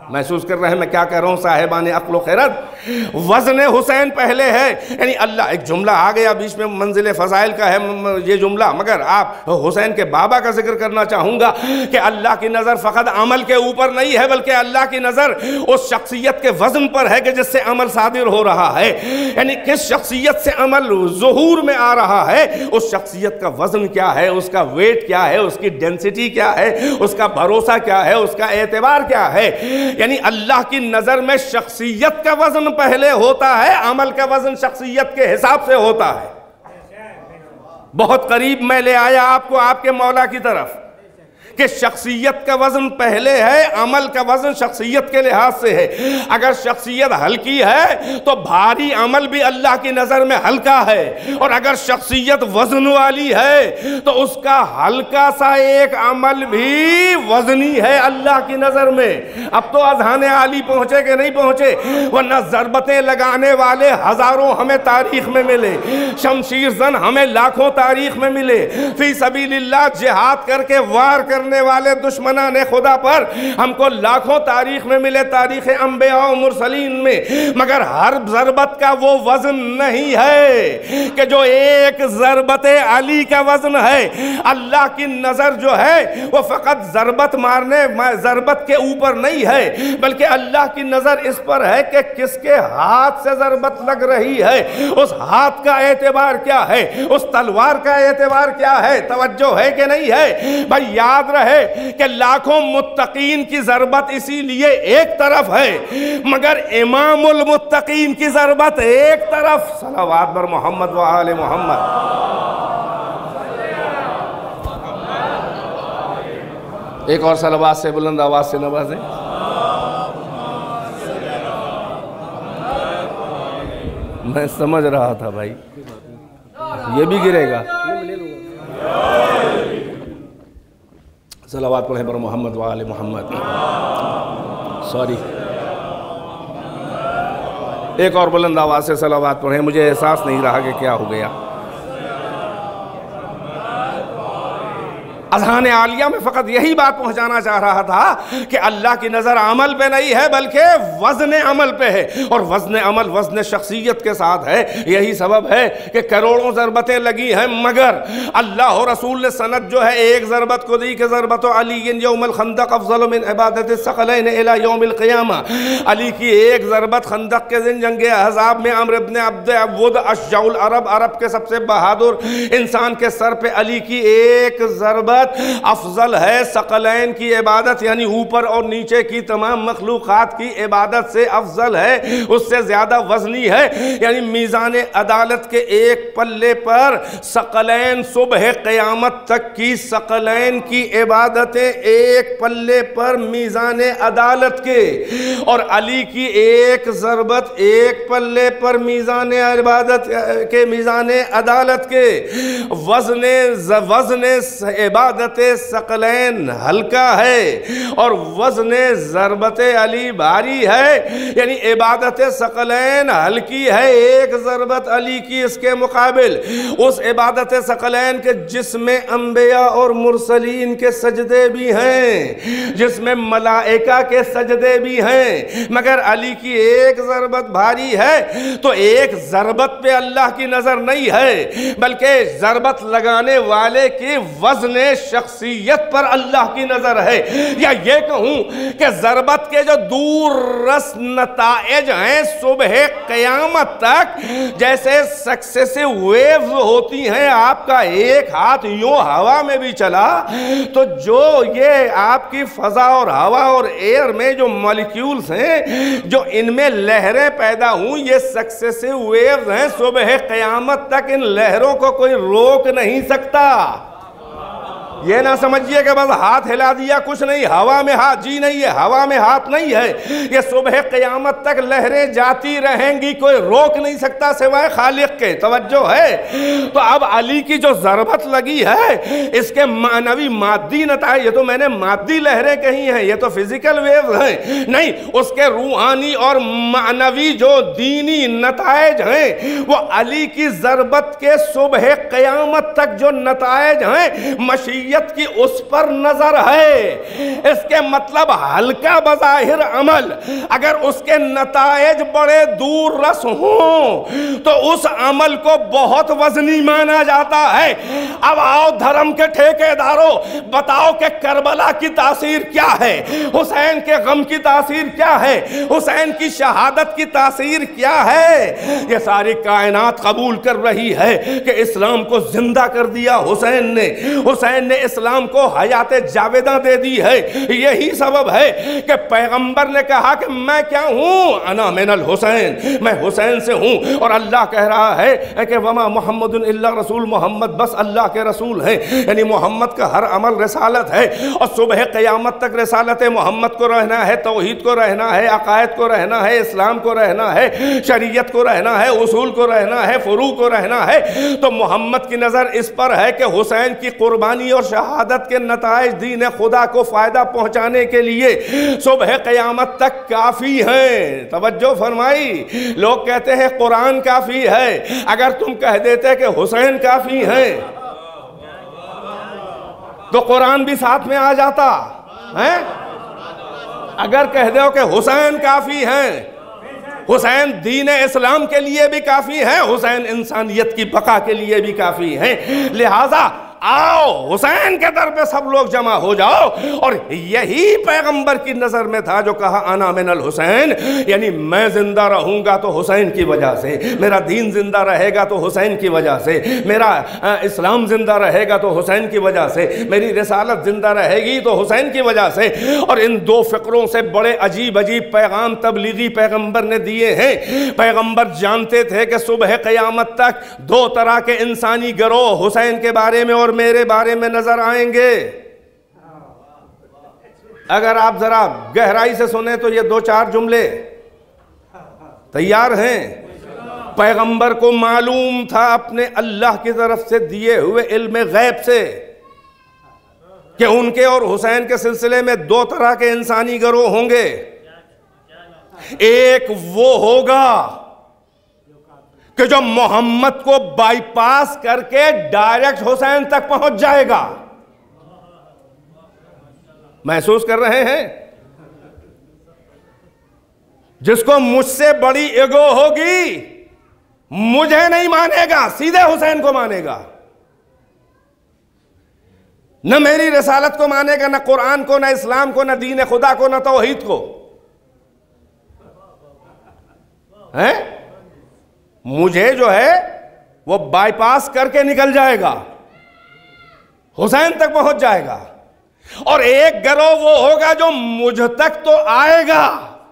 महसूस कर रहे हैं मैं क्या कह रहा हूँ साहिबान अक्ल व खैरत? वज़न हुसैन पहले है, यानी अल्लाह, एक जुमला आ गया बीच में मंजिल फ़ज़ाइल का है ये जुमला, मगर आप हुसैन के बाबा का जिक्र करना चाहूँगा कि अल्लाह की नज़र फ़कत अमल के ऊपर नहीं है, बल्कि अल्लाह की नज़र उस शख्सियत के वज़न पर है कि जिससे अमल सादिर हो रहा है। यानी किस शख्सियत से अमल ज़ुहूर में आ रहा है, उस शख्सियत का वज़न क्या है, उसका वेट क्या है, उसकी डेंसिटी क्या है, उसका भरोसा क्या है, उसका एतबार क्या है। यानी अल्लाह की नज़र में शख्सियत का वज़न पहले होता है, अमल का वज़न शख्सियत के हिसाब से होता है। बहुत करीब मैं ले आया आपको आपके मौला की तरफ कि शख्सियत का वज़न पहले है, अमल का वज़न शख्सियत के लिहाज से है। अगर शख्सियत हल्की है तो भारी अमल भी अल्लाह की नज़र में हल्का है, और अगर शख्सियत वज़न वाली है तो उसका हल्का सा एक अमल भी वज़नी है अल्लाह की नज़र में। अब तो अज़हान आली पहुँचे कि नहीं पहुँचे, वरना ज़रबतें लगाने वाले हज़ारों हमें तारीख़ में मिले, शमशीर जन हमें लाखों तारीख़ में मिले, फ़ी सबीलिल्लाह जिहाद करके वार करने वाले दुश्मनाने खुदा पर हमको लाखों तारीख में मिले, तारीख अंबिया और मुरसलीन में, मगर हर ज़रबत का वो वज़न नहीं है कि जो एक ज़रबत अली का वज़न है। अल्लाह की नज़र जो है वो फ़कत ज़रबत मारने ज़रबत के ऊपर नहीं है, बल्कि अल्लाह की नज़र इस पर है कि किसके हाथ से ज़रबत लग रही है, उस हाथ का एतबार क्या है, उस तलवार का एतबार क्या है। तवज्जो है कि नहीं है भाई? याद रहे कि लाखों मुत्तकीन की ज़रबत इसीलिए एक तरफ है, मगर इमामुल मुत्तकीन की ज़रबत एक तरफ। सलावत बर मोहम्मद व आले मोहम्मद। एक और सलावत से बुलंद आवाज से नवाजें। मैं समझ रहा था भाई ये भी गिरेगा। सलावत पढ़े बर मोहम्मद व आले मोहम्मद। सॉरी, एक और बुलंद आवाज़ से सलावत पढ़े, मुझे एहसास नहीं रहा कि क्या हो गया। अज़हान आलिया में फ़कत यही बात पहुँचाना चाह रहा था कि अल्लाह की नज़र अमल पे नहीं है बल्कि वज़न अमल पे है, और वज़न अमल वज़न शख्सियत के साथ है। यही सबब है कि करोड़ों ज़रबतें लगी हैं, मगर अल्लाह और रसूल ने सनद जो है एक ज़रबत को दी कि ज़रबत अली यौमुल खंदक अफ़ज़ल मिन इबादत सक़लैन इला यौमिल क़ियामा। अली की एक ज़रबत खंदक के दिन जंग अहज़ाब में अम्र इब्न अब्द अव्वद अशजाउल अरब, अरब के सबसे बहादुर इंसान के सर पे अली की एक ज़रबत अफजल है सकलैन की इबादत, यानी ऊपर और नीचे की तमाम मखलूक़ात की इबादत से अफजल है, उससे ज़्यादा वज़नी है। यानी मीज़ान अदालत के एक पल्ले पर सकलैन सुबह क़यामत तक की सकलैन की इबादतें एक पल्ले पर मीज़ान अदालत के, और अली की एक ज़रबत एक पल्ले पर मीज़ान इबादत के मीज़ान अदालत के। वज़न वज़न इबादत सकलैन हल्का है और वज़न ज़रबत अली भारी है, यानी इबादत सकलैन हल्की है एक ज़रबत अली की इसके मुकाबिल। उस इबादत सकलैन के जिसमें अंबिया और मुरसलीन के सजदे भी हैं, जिसमें मलाइका के सजदे भी हैं, मगर अली की एक ज़रबत भारी है। तो एक ज़रबत पे अल्लाह की नज़र नहीं है, बल्कि ज़रबत लगाने वाले की वज़न शख्सियत पर अल्लाह की नजर है। या ये कहूं कि ज़रबत के जो दूर रस नताइज हैं सुबह क़यामत तक, जैसे सक्सेसिव वेव्स होती हैं, आपका एक हाथ यूं हवा में भी चला तो जो ये आपकी फ़ज़ा और हवा और एयर में जो मॉलिक्यूल्स हैं, जो इनमें लहरें पैदा हुई, ये सक्सेसिव वेव्स हैं। सुबह क़यामत तक इन लहरों को कोई रोक नहीं सकता। ये ना समझिए कि बस हाथ हिला दिया कुछ नहीं, हवा में हाथ, जी नहीं, है हवा में हाथ नहीं है, ये सुबह क़यामत तक लहरें जाती रहेंगी, कोई रोक नहीं सकता सिवाय खालिक के। तवज्जो है? तो अब अली की जो ज़रबत लगी है इसके मानवी मादी नताइज, ये तो मैंने मादी लहरें कही हैं, ये तो फिजिकल वेव्स हैं, नहीं, उसके रूहानी और मानवी जो दीनी नताइज हैं वो अली की ज़रबत के सुबह क़यामत तक जो नताइज हैं, मशीयत शरीयत की उस पर नजर है। इसके मतलब हल्का बज़ाहिर अमल अगर उसके नतायज बड़े दूर रस हों तो उस अमल को बहुत वजनी माना जाता है। अब आओ धर्म के ठेकेदारों, बताओ कि करबला की तासीर क्या है, हुसैन के गम की तासीर क्या है, हुसैन की शहादत की तासीर क्या है। ये सारी कायनात कबूल कर रही है कि इस्लाम को जिंदा कर दिया हुसैन ने, हुसैन ने इस्लाम को हयात जावेदा दे दी है। यही सबब है कि पैगंबर ने कहा कि मैं क्या हूं, अना मिनल हुसैन, मैं हुसैन से हूं। और अल्लाह कह रहा है कि वमा मुहम्मदुन इल्ला रसूल, मोहम्मद बस अल्लाह के रसूल हैं। यानी मोहम्मद का हर अमल रिसालत है और सुबह क़यामत तक रिसालत मोहम्मद को रहना है, तौहीद को रहना है, अकायद को रहना है, इस्लाम को रहना है, शरीयत को रहना है, उसूल को रहना है, फुरू को रहना है। तो मोहम्मद की नज़र इस पर है कि हुसैन की कुर्बानी और शहादत के नताइज दीन खुदा को फ़ायदा पहुँचाने के लिए सुबह क़यामत तक काफ़ी हैं। तवज्जो फरमाई। लोग कहते हैं कुरान काफ़ी है, अगर तुम कह देते कि हुसैन काफ़ी हैं तो कुरान भी साथ में आ जाता है। अगर कह दो कि हुसैन काफ़ी हैं, हुसैन दीन इस्लाम के लिए भी काफ़ी है, हुसैन इंसानियत की बका के लिए भी काफ़ी है, लिहाजा आओ हुसैन के दर पे सब लोग जमा हो जाओ। और यही पैगंबर की नज़र में था जो कहा अना मिनल हुसैन, यानी मैं जिंदा रहूंगा तो हुसैन की वजह से, मेरा दीन जिंदा रहेगा तो हुसैन की वजह से, मेरा इस्लाम जिंदा रहेगा तो हुसैन की वजह से, मेरी रिसालत जिंदा रहेगी तो हुसैन की वजह से। और इन दो फ़िक्रों से बड़े अजीब अजीब पैगाम तबलीगी पैगंबर ने दिए हैं। पैगंबर जानते थे कि सुबह क़यामत तक दो तरह के इंसानी गिरोह हुसैन के बारे में और मेरे बारे में नजर आएंगे। अगर आप जरा गहराई से सुने तो ये दो चार जुमले तैयार हैं। पैगंबर को मालूम था अपने अल्लाह की तरफ से दिए हुए इल्म गैब से कि उनके और हुसैन के सिलसिले में दो तरह के इंसानी गिरोह होंगे। एक वो होगा कि जो मोहम्मद को बाईपास करके डायरेक्ट हुसैन तक पहुंच जाएगा। महसूस कर रहे हैं? जिसको मुझसे बड़ी ईगो होगी, मुझे नहीं मानेगा, सीधे हुसैन को मानेगा। न मेरी रिसालत को मानेगा, न कुरान को, न इस्लाम को, न दीन खुदा को, न तौहीद को। हैं? मुझे जो है वो बाईपास करके निकल जाएगा, हुसैन तक पहुंच जाएगा। और एक गिरोह वो होगा जो मुझ तक तो आएगा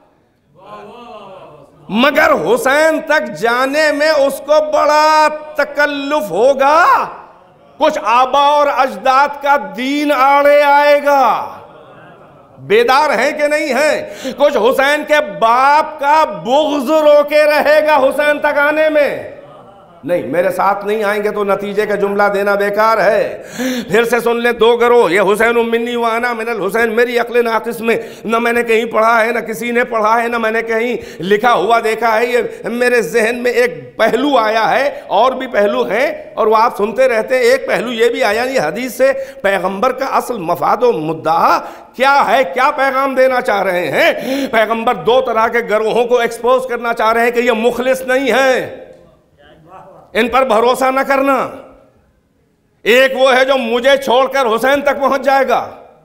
मगर हुसैन तक जाने में उसको बड़ा तकल्लुफ होगा, कुछ आबा और अजदाद का दीन आड़े आएगा। बेदार हैं कि नहीं हैं? कुछ हुसैन के बाप का बुग़्ज़ रोके रहेगा हुसैन तक आने में। नहीं, मेरे साथ नहीं आएंगे तो नतीजे का जुमला देना बेकार है। फिर से सुन ले, दो गरोह, ये हुसैन मिन्नी व अना मिनल हुसैन। मेरी अक्ल नाक़िस में न मैंने कहीं पढ़ा है, न किसी ने पढ़ा है, न मैंने कहीं लिखा हुआ देखा है। ये मेरे जहन में एक पहलू आया है, और भी पहलू हैं और वो आप सुनते रहते हैं। एक पहलू ये भी आया, ये हदीस से पैगंबर का असल मफाद व मुद्दा क्या है, क्या पैगाम देना चाह रहे हैं। पैगंबर दो तरह के गिरोहों को एक्सपोज करना चाह रहे हैं कि ये मुखलिस नहीं है, इन पर भरोसा न करना। एक वो है जो मुझे छोड़कर हुसैन तक पहुंच जाएगा।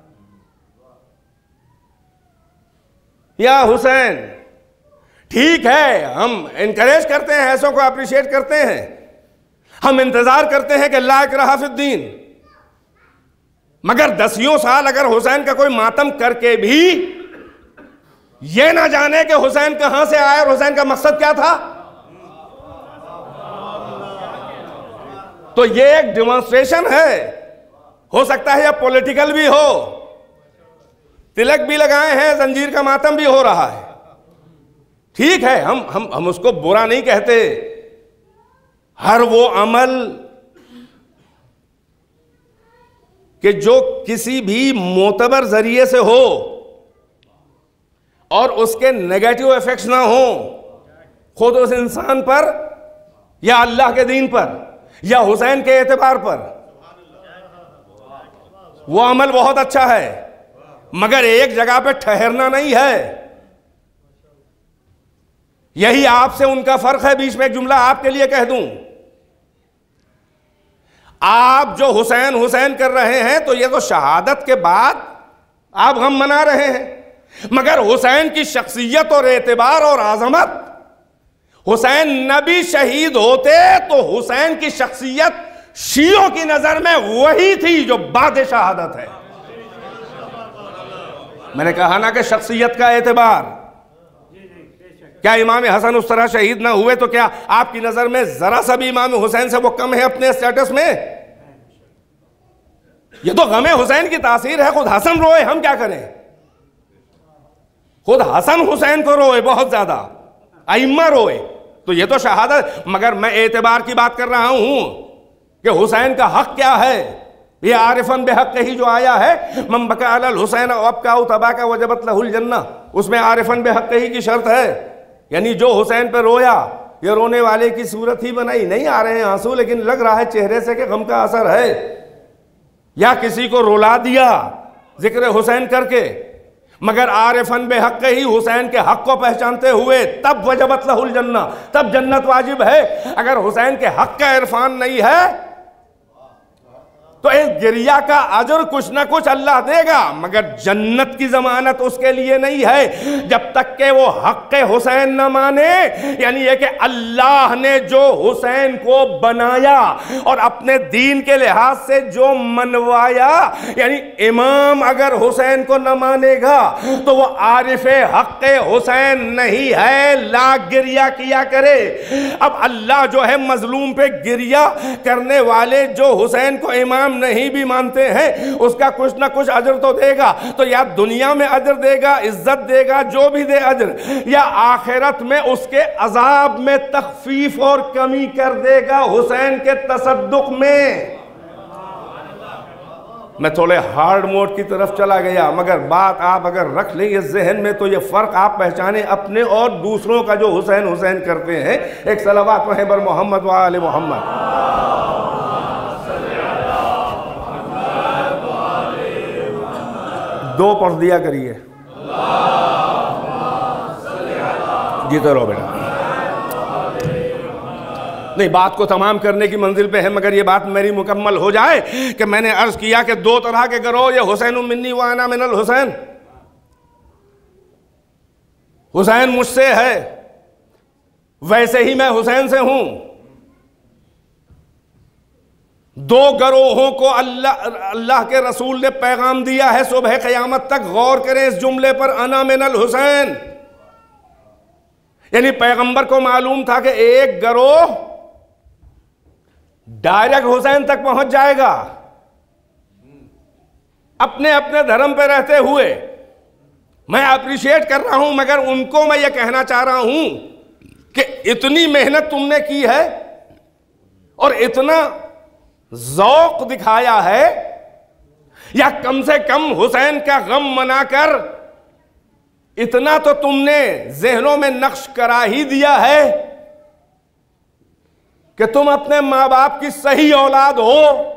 या हुसैन, ठीक है, हम इनकरेज करते हैं, ऐसों को अप्रिशिएट करते हैं, हम इंतजार करते हैं कि ला इकराहा फिद्दीन, मगर दसियों साल अगर हुसैन का कोई मातम करके भी ये ना जाने कि हुसैन कहां से आया और हुसैन का मकसद क्या था, तो ये एक डिमॉन्स्ट्रेशन है। हो सकता है यह पॉलिटिकल भी हो, तिलक भी लगाए हैं, जंजीर का मातम भी हो रहा है, ठीक है, हम हम हम उसको बुरा नहीं कहते। हर वो अमल कि जो किसी भी मोतबर जरिए से हो और उसके नेगेटिव इफेक्ट्स ना हो खुद उस इंसान पर या अल्लाह के दीन पर या हुसैन के एतबार पर, वो अमल बहुत अच्छा है, मगर एक जगह पे ठहरना नहीं है। यही आपसे उनका फर्क है। बीच में एक जुमला आपके लिए कह दूं, आप जो हुसैन हुसैन कर रहे हैं तो ये तो शहादत के बाद आप गम मना रहे हैं, मगर हुसैन की शख्सियत और एतबार और आजमत, हुसैन नबी शहीद होते तो हुसैन की शख्सियत शियों की नजर में वही थी जो बाद शहादत है। मैंने कहा ना कि शख्सियत का एतबार, क्या इमाम हसन उस तरह शहीद ना हुए तो क्या आपकी नजर में जरा सा भी इमाम हुसैन से वो कम है अपने स्टेटस में? ये तो गमे हुसैन की तासीर है। खुद हसन रोए, हम क्या करें? खुद हसन हुसैन को रोए बहुत ज्यादा, अइम्मा रोए, तो ये तो शहादत। मगर मैं एतबार की बात कर रहा हूं कि हुसैन का हक क्या है। ये आरिफन बेहक ही जो आया है, मम बका अलल हुसैन अब का तबा का वजबत लहुल जन्ना, उसमें आरिफन बेहक ही की शर्त है। यानी जो हुसैन पे रोया, ये रोने वाले की सूरत ही बनाई, नहीं आ रहे हैं आंसू लेकिन लग रहा है चेहरे से कि गम का असर है, या किसी को रुला दिया जिक्र हुसैन करके, मगर आरिफन बेहक ही हुसैन के हक को पहचानते हुए तब वजबत लहुल जन्ना, तब जन्नत वाजिब है। अगर हुसैन के हक का इरफान नहीं है तो इस गिरिया का अजर कुछ ना कुछ अल्लाह देगा, मगर जन्नत की जमानत उसके लिए नहीं है जब तक के वो हक के हुसैन न माने। यानी ये कि अल्लाह ने जो हुसैन को बनाया और अपने दीन के लिहाज से जो मनवाया, यानी इमाम अगर हुसैन को न मानेगा तो वो आरिफे हक के हुसैन नहीं है, ला गिरिया किया करे। अब अल्लाह जो है मजलूम पे गिरिया करने वाले जो हुसैन को इमाम नहीं भी मानते हैं, उसका कुछ ना कुछ अजर तो देगा। तो या दुनिया में अजर देगा, इज्जत देगा, जो भी दे अजर, या आखिरत में उसके अजाब में तखफीफ और कमी कर देगा हुसैन के तसद्दुक में। मैं थोड़े हार्ड मोड की तरफ चला गया, मगर बात आप अगर रख लें ये जहन में तो ये फर्क आप पहचाने अपने और दूसरों का जो हुसैन हुसैन करते हैं। एक सलावत पढ़ें बर मोहम्मद व आले मोहम्मद। दो पढ़ दिया करिए, जीते रहो बेटा। नहीं, बात को तमाम करने की मंजिल पे है, मगर ये बात मेरी मुकम्मल हो जाए कि मैंने अर्ज किया कि दो तरह के गिरोह, ये हुसैन मिन्नी व अना मिनल हुसैन। हुसैन मुझसे है वैसे ही मैं हुसैन से हूं। दो गरोहों को अल्लाह अल्लाह के रसूल ने पैगाम दिया है सुबह क़यामत तक। गौर करें इस जुमले पर, अना मिनल हुसैन। यानी पैगंबर को मालूम था कि एक गरोह डायरेक्ट हुसैन तक पहुंच जाएगा अपने अपने धर्म पे रहते हुए। मैं अप्रिशिएट कर रहा हूं, मगर उनको मैं ये कहना चाह रहा हूं कि इतनी मेहनत तुमने की है और इतना ज़ौक़ दिखाया है, या कम से कम हुसैन का गम मनाकर इतना तो तुमने ज़हनों में नक्श करा ही दिया है कि तुम अपने माँ बाप की सही औलाद हो।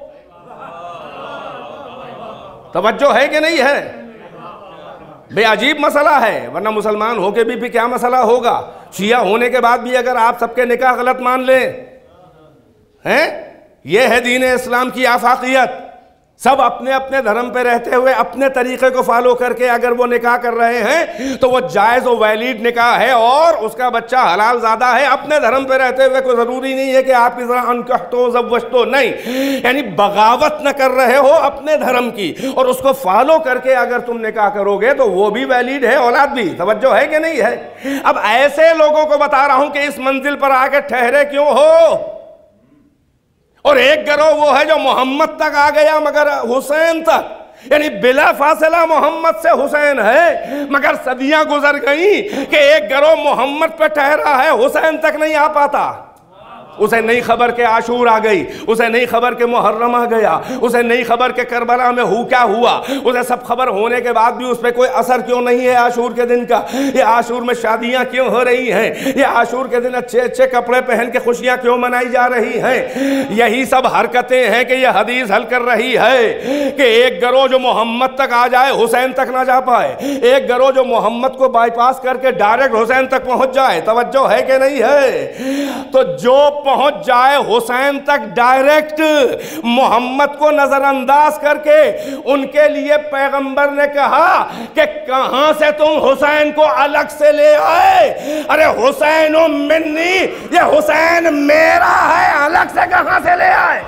तवज्जो है कि नहीं है? बेअजीब मसला है, वरना मुसलमान होके भी, भी क्या मसला होगा। शिया होने के बाद भी अगर आप सबके निकाह गलत मान लें, हैं? यह है दीन इस्लाम की आफाकियत। सब अपने अपने धर्म पे रहते हुए अपने तरीके को फॉलो करके अगर वो निकाह कर रहे हैं तो वो जायज़ और वैलिड निकाह है और उसका बच्चा हलाल ज़्यादा है। अपने धर्म पे रहते हुए कोई ज़रूरी नहीं है कि आप इस तरह अनकहतो ज़व्वजतो, नहीं, यानी बगावत न कर रहे हो अपने धर्म की, और उसको फॉलो करके अगर तुम निकाह करोगे तो वो भी वैलिड है, औलाद भी। तवज्जो है कि नहीं है? अब ऐसे लोगों को बता रहा हूं कि इस मंजिल पर आके ठहरे क्यों हो। और एक गिरोह वो है जो मोहम्मद तक आ गया मगर हुसैन तक, यानी बिला फासिला मोहम्मद से हुसैन है, मगर सदियां गुजर गई कि एक गिरोह मोहम्मद पे ठहरा है, हुसैन तक नहीं आ पाता। उसे नहीं खबर के आशूर आ गई, उसे नहीं खबर के मुहर्रम आ गया, उसे नहीं खबर के करबला में हु क्या हुआ। उसे सब खबर होने के बाद भी उस पर कोई असर क्यों नहीं है आशूर के दिन का। ये आशूर में शादियां क्यों हो रही हैं, ये आशूर के दिन अच्छे अच्छे कपड़े पहन के खुशियां क्यों मनाई जा रही हैं। यही सब हरकतें हैं कि यह हदीस हल कर रही है कि एक गरोह जो मोहम्मद तक आ जाए हुसैन तक ना जा पाए, एक गरोह जो मोहम्मद को बाईपास करके डायरेक्ट हुसैन तक पहुंच जाए। तवज्जो है कि नहीं है। तो जो पहुंच जाए हुसैन तक डायरेक्ट, मोहम्मद को नजरअंदाज करके, उनके लिए पैगंबर ने कहा कि कहां से तुम हुसैन को अलग से ले आए। अरे हुसैन मिन्नी, ये हुसैन मेरा है, अलग से कहां से ले आए।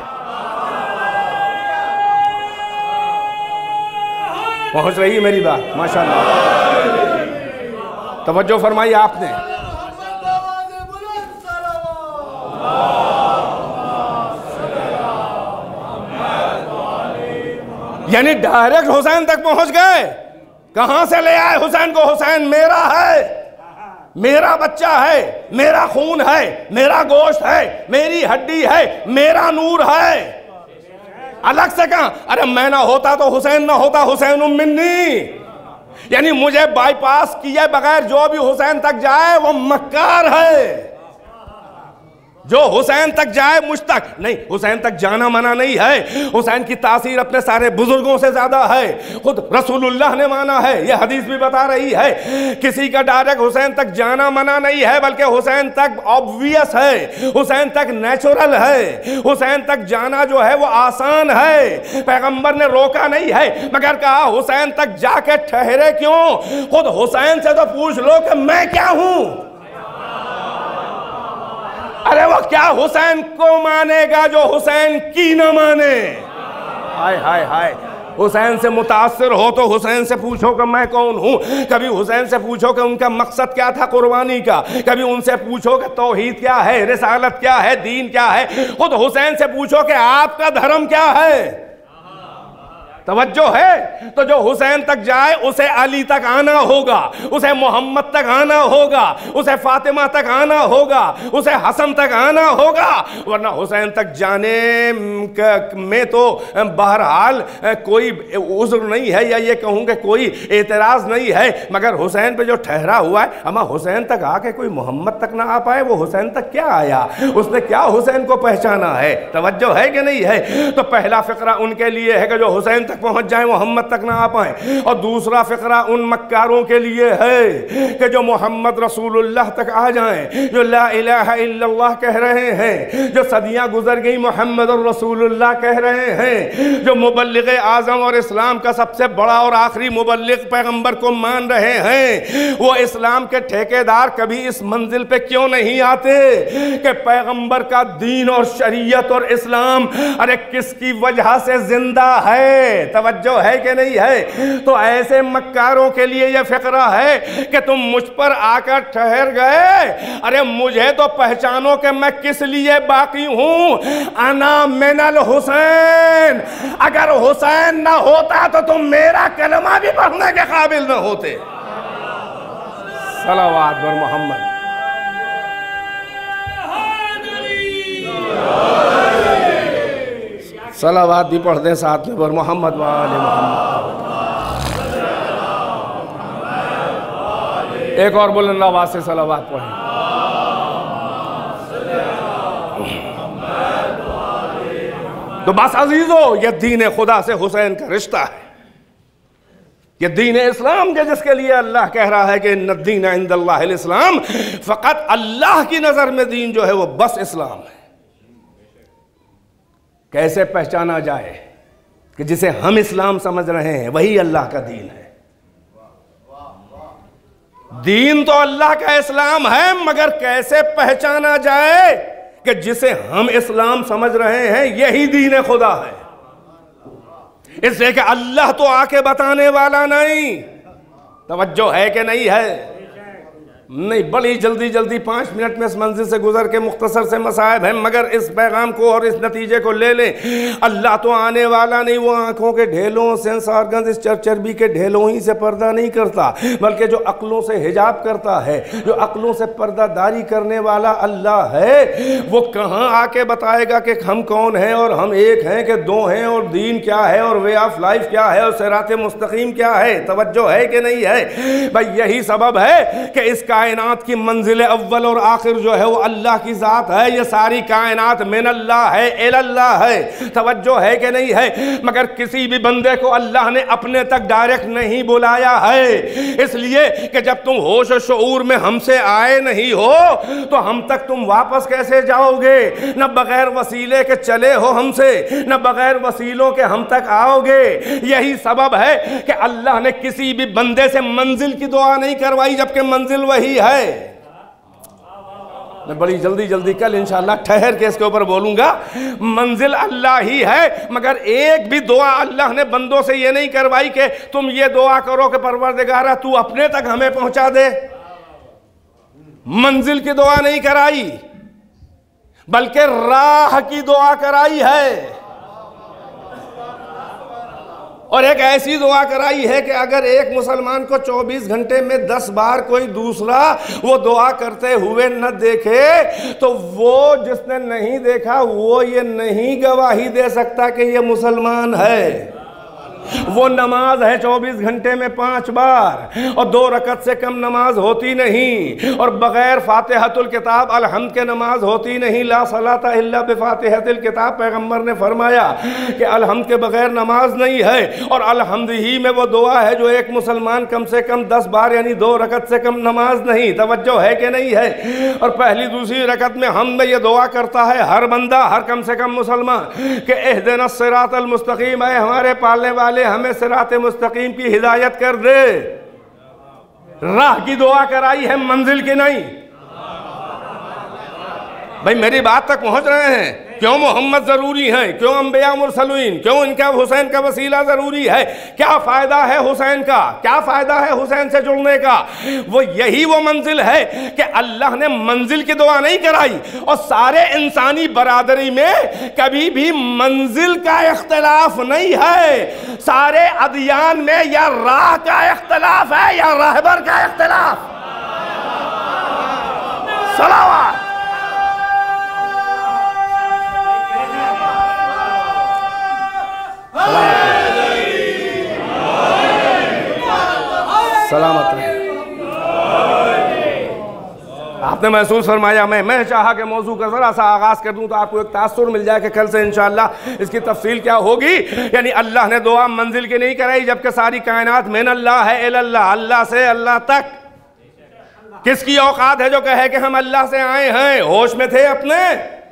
पहुंच रही है मेरी बात माशाअल्लाह। तवज्जो फरमाई आपने। यानी डायरेक्ट हुसैन तक पहुंच गए। कहां से ले आए हुसैन को। हुसैन मेरा है, मेरा बच्चा है, मेरा खून है, मेरा गोश्त है, मेरी हड्डी है, मेरा नूर है। अलग से कहां। अरे मैं ना होता तो हुसैन ना होता, हुसैन मिन्नी। यानी मुझे बाईपास किए बगैर जो भी हुसैन तक जाए वो मक्कार है। जो हुसैन तक जाए मुझ तक नहीं। हुसैन तक जाना मना नहीं है। हुसैन की तासीर अपने सारे बुजुर्गों से ज्यादा है। खुद रसूलुल्लाह ने माना है, यह हदीस भी बता रही है। किसी का डायरेक्ट हुसैन तक जाना मना नहीं है, बल्कि हुसैन तक ऑब्वियस है, हुसैन तक नेचुरल है, हुसैन तक जाना जो है वो आसान है। पैगंबर ने रोका नहीं है, मगर कहा हुसैन तक जाके ठहरे क्यों। खुद हुसैन से तो पूछ लो कि मैं क्या हूं। अरे वो क्या हुसैन को मानेगा जो हुसैन की न माने। हाय हाय हाय। हुसैन से मुतासिर हो तो हुसैन से पूछो कि मैं कौन हूं। कभी हुसैन से पूछो कि उनका मकसद क्या था कुर्बानी का। कभी उनसे पूछो कि तौहीद क्या है, रिसालत क्या है, दीन क्या है। खुद हुसैन से पूछो कि आपका धर्म क्या है। तवज्जो है। तो जो हुसैन तक जाए उसे अली तक आना होगा, उसे मोहम्मद तक आना होगा, उसे फातिमा तक आना होगा, उसे हसन तक आना होगा। वरना हुसैन तक जाने में तो बहरहाल कोई उज़्र नहीं है, या ये कहूँ कि कोई एतराज़ नहीं है। मगर हुसैन पे जो ठहरा हुआ है, अमा हुसैन तक आके कोई मोहम्मद तक ना आ पाए, वो हुसैन तक क्या आया। उसने क्या हुसैन को पहचाना है। तवज्जो है कि नहीं है। तो पहला फ़िक्रा उनके लिए है कि जो हुसैन तक पहुंच जाए मोहम्मद तक ना आ पाए। और दूसरा फिक्रा उन मक्कारों के लिए है कि जो मोहम्मद रसूलुल्लाह तक आ जाएं, जो ला इलाहा इल्लल्लाह कह रहे हैं, जो सदियां गुजर गई मोहम्मद और रसूलुल्लाह कह रहे हैं, जो मुबल्लिग आज़म और इस्लाम का सबसे बड़ा और आखिरी मुबल्लिग पैगंबर को मान रहे हैं। वो इस्लाम के ठेकेदार कभी इस मंजिल पे क्यों नहीं आते कि पैगंबर का दीन और शरीयत और इस्लाम अरे किसकी वजह से जिंदा है। तवज्जो है कि नहीं है। तो ऐसे मक्कारों के लिए यह फिक्रा है कि तुम मुझ पर आकर ठहर गए। अरे मुझे तो पहचानो कि मैं किस लिए बाकी हूं। अना मिनल हुसैन। अगर हुसैन ना होता तो तुम मेरा कलमा भी पढ़ने के काबिल न होते। सलावत बर मोहम्मद। सलावत भी पढ़ दें साथ में बर मोहम्मद वाले मोहम्मद। एक और बुलंद आवाज से सलावत पढ़ें। तो बस अजीजो, ये दीन खुदा से हुसैन का रिश्ता है। ये दीन इस्लाम के जिसके लिए अल्लाह कह रहा है कि इन्न दीन इंदल्लाहिल इस्लाम, फकत अल्लाह की नजर में दीन जो है वो बस इस्लाम है। कैसे पहचाना जाए कि जिसे हम इस्लाम समझ रहे हैं वही अल्लाह का दीन है। दीन तो अल्लाह का इस्लाम है, मगर कैसे पहचाना जाए कि जिसे हम इस्लाम समझ रहे हैं यही दीन खुदा है। इसलिए कि अल्लाह तो आके बताने वाला नहीं। तवज्जो है कि नहीं है। नहीं, बड़ी जल्दी जल्दी पाँच मिनट में इस मंजिल से गुजर के मुख्तसर से मसाइब हैं, मगर इस पैगाम को और इस नतीजे को ले लें। अल्लाह तो आने वाला नहीं, वो आँखों के ढेलों सेंस ऑर्गन्स, इस चर चर्बी के ढेलों ही से पर्दा नहीं करता, बल्कि जो अक्लों से हिजाब करता है, जो अक्लों से पर्दादारी करने वाला अल्लाह है, वो कहाँ आके बताएगा कि हम कौन हैं और हम एक हैं कि दो हैं, और दीन क्या है और वे ऑफ लाइफ क्या है और सिरात मुस्तकीम क्या है। तवज्जो है कि नहीं है भाई? यही सबब है कि इस कायनात की मंजिल अव्वल और आखिर जो है वो अल्लाह की ज़ात है। ये सारी कायनात मिन अल्लाह है, इल अल्लाह है। तवज्जो है कि नहीं है? मगर किसी भी बंदे को अल्लाह ने अपने तक डायरेक्ट नहीं बुलाया है, इसलिए कि जब तुम होश और शऊर में हमसे आए नहीं हो तो हम तक तुम वापस कैसे जाओगे? न बगैर वसीले के चले हो हमसे, न बगैर वसीलों के हम तक आओगे। यही सबब है कि अल्लाह ने किसी भी बंदे से मंजिल की दुआ नहीं करवाई, जबकि मंजिल वही है। मैं बड़ी जल्दी जल्दी कल इंशाअल्लाह ठहर के इसके ऊपर बोलूंगा। मंजिल अल्लाह ही है, मगर एक भी दुआ अल्लाह ने बंदों से ये नहीं करवाई कि तुम ये दुआ करो कि परवरदिगारा तू अपने तक हमें पहुंचा दे। मंजिल की दुआ नहीं कराई, बल्कि राह की दुआ कराई है, और एक ऐसी दुआ कराई है कि अगर एक मुसलमान को चौबीस घंटे में दस बार कोई दूसरा वो दुआ करते हुए न देखे तो वो जिसने नहीं देखा वो ये नहीं गवाही दे सकता कि ये मुसलमान है। वो नमाज है चौबीस घंटे में पांच बार, और दो रकत से कम नमाज होती नहीं, और बगैर फातिहतुल किताब अलहम्द के नमाज होती नहीं। ला सलाता इल्ला बिफातिहतिल किताब, पैगम्बर ने फरमाया कि अलहम्द के बगैर नमाज नहीं है, और अलहम्द ही में वो दुआ है जो एक मुसलमान कम से कम दस बार यानी दो रकत से कम नमाज नहीं। तवज्जो है कि नहीं है? और पहली दूसरी रकत में हम में ये दुआ करता है हर बंदा, हर कम से कम मुसलमान, कि इहदिनस सिरातल मुस्तकीम, है हमारे पालने वाले हमें सिरात मुस्तकीम की हिदायत कर दे। राह की दुआ कराई है, मंजिल की नहीं। भाई मेरी बात तक पहुंच रहे हैं? क्यों मोहम्मद जरूरी हैं? क्यों अंबिया मुरसलीन? क्यों इनका हुसैन का वसीला जरूरी है? क्या फायदा है हुसैन का? क्या फायदा है हुसैन से जुड़ने का? वो यही वो मंजिल है कि अल्लाह ने मंजिल की दुआ नहीं कराई, और सारे इंसानी बरादरी में कभी भी मंजिल का इख्तिलाफ नहीं है। सारे अदियान में या राह का इख्तिलाफ है या रहबर का इख्तिलाफ। सलावत। सलामत रहे। आपने महसूस फरमाया, मैं मैं चाहा कि मौजू का ज़रा सा आगाज़ कर दूं तो आपको एक तासुर मिल जाए कि कल से इंशाअल्लाह इसकी तफसील क्या होगी। यानी अल्लाह ने दुआ मंजिल की नहीं कराई, जबकि सारी कायनात मिन अल्लाह है इल अल्लाह, अल्लाह से अल्लाह तक। किसकी औकात है जो कहे कि हम अल्लाह से आए हैं? होश में थे अपने?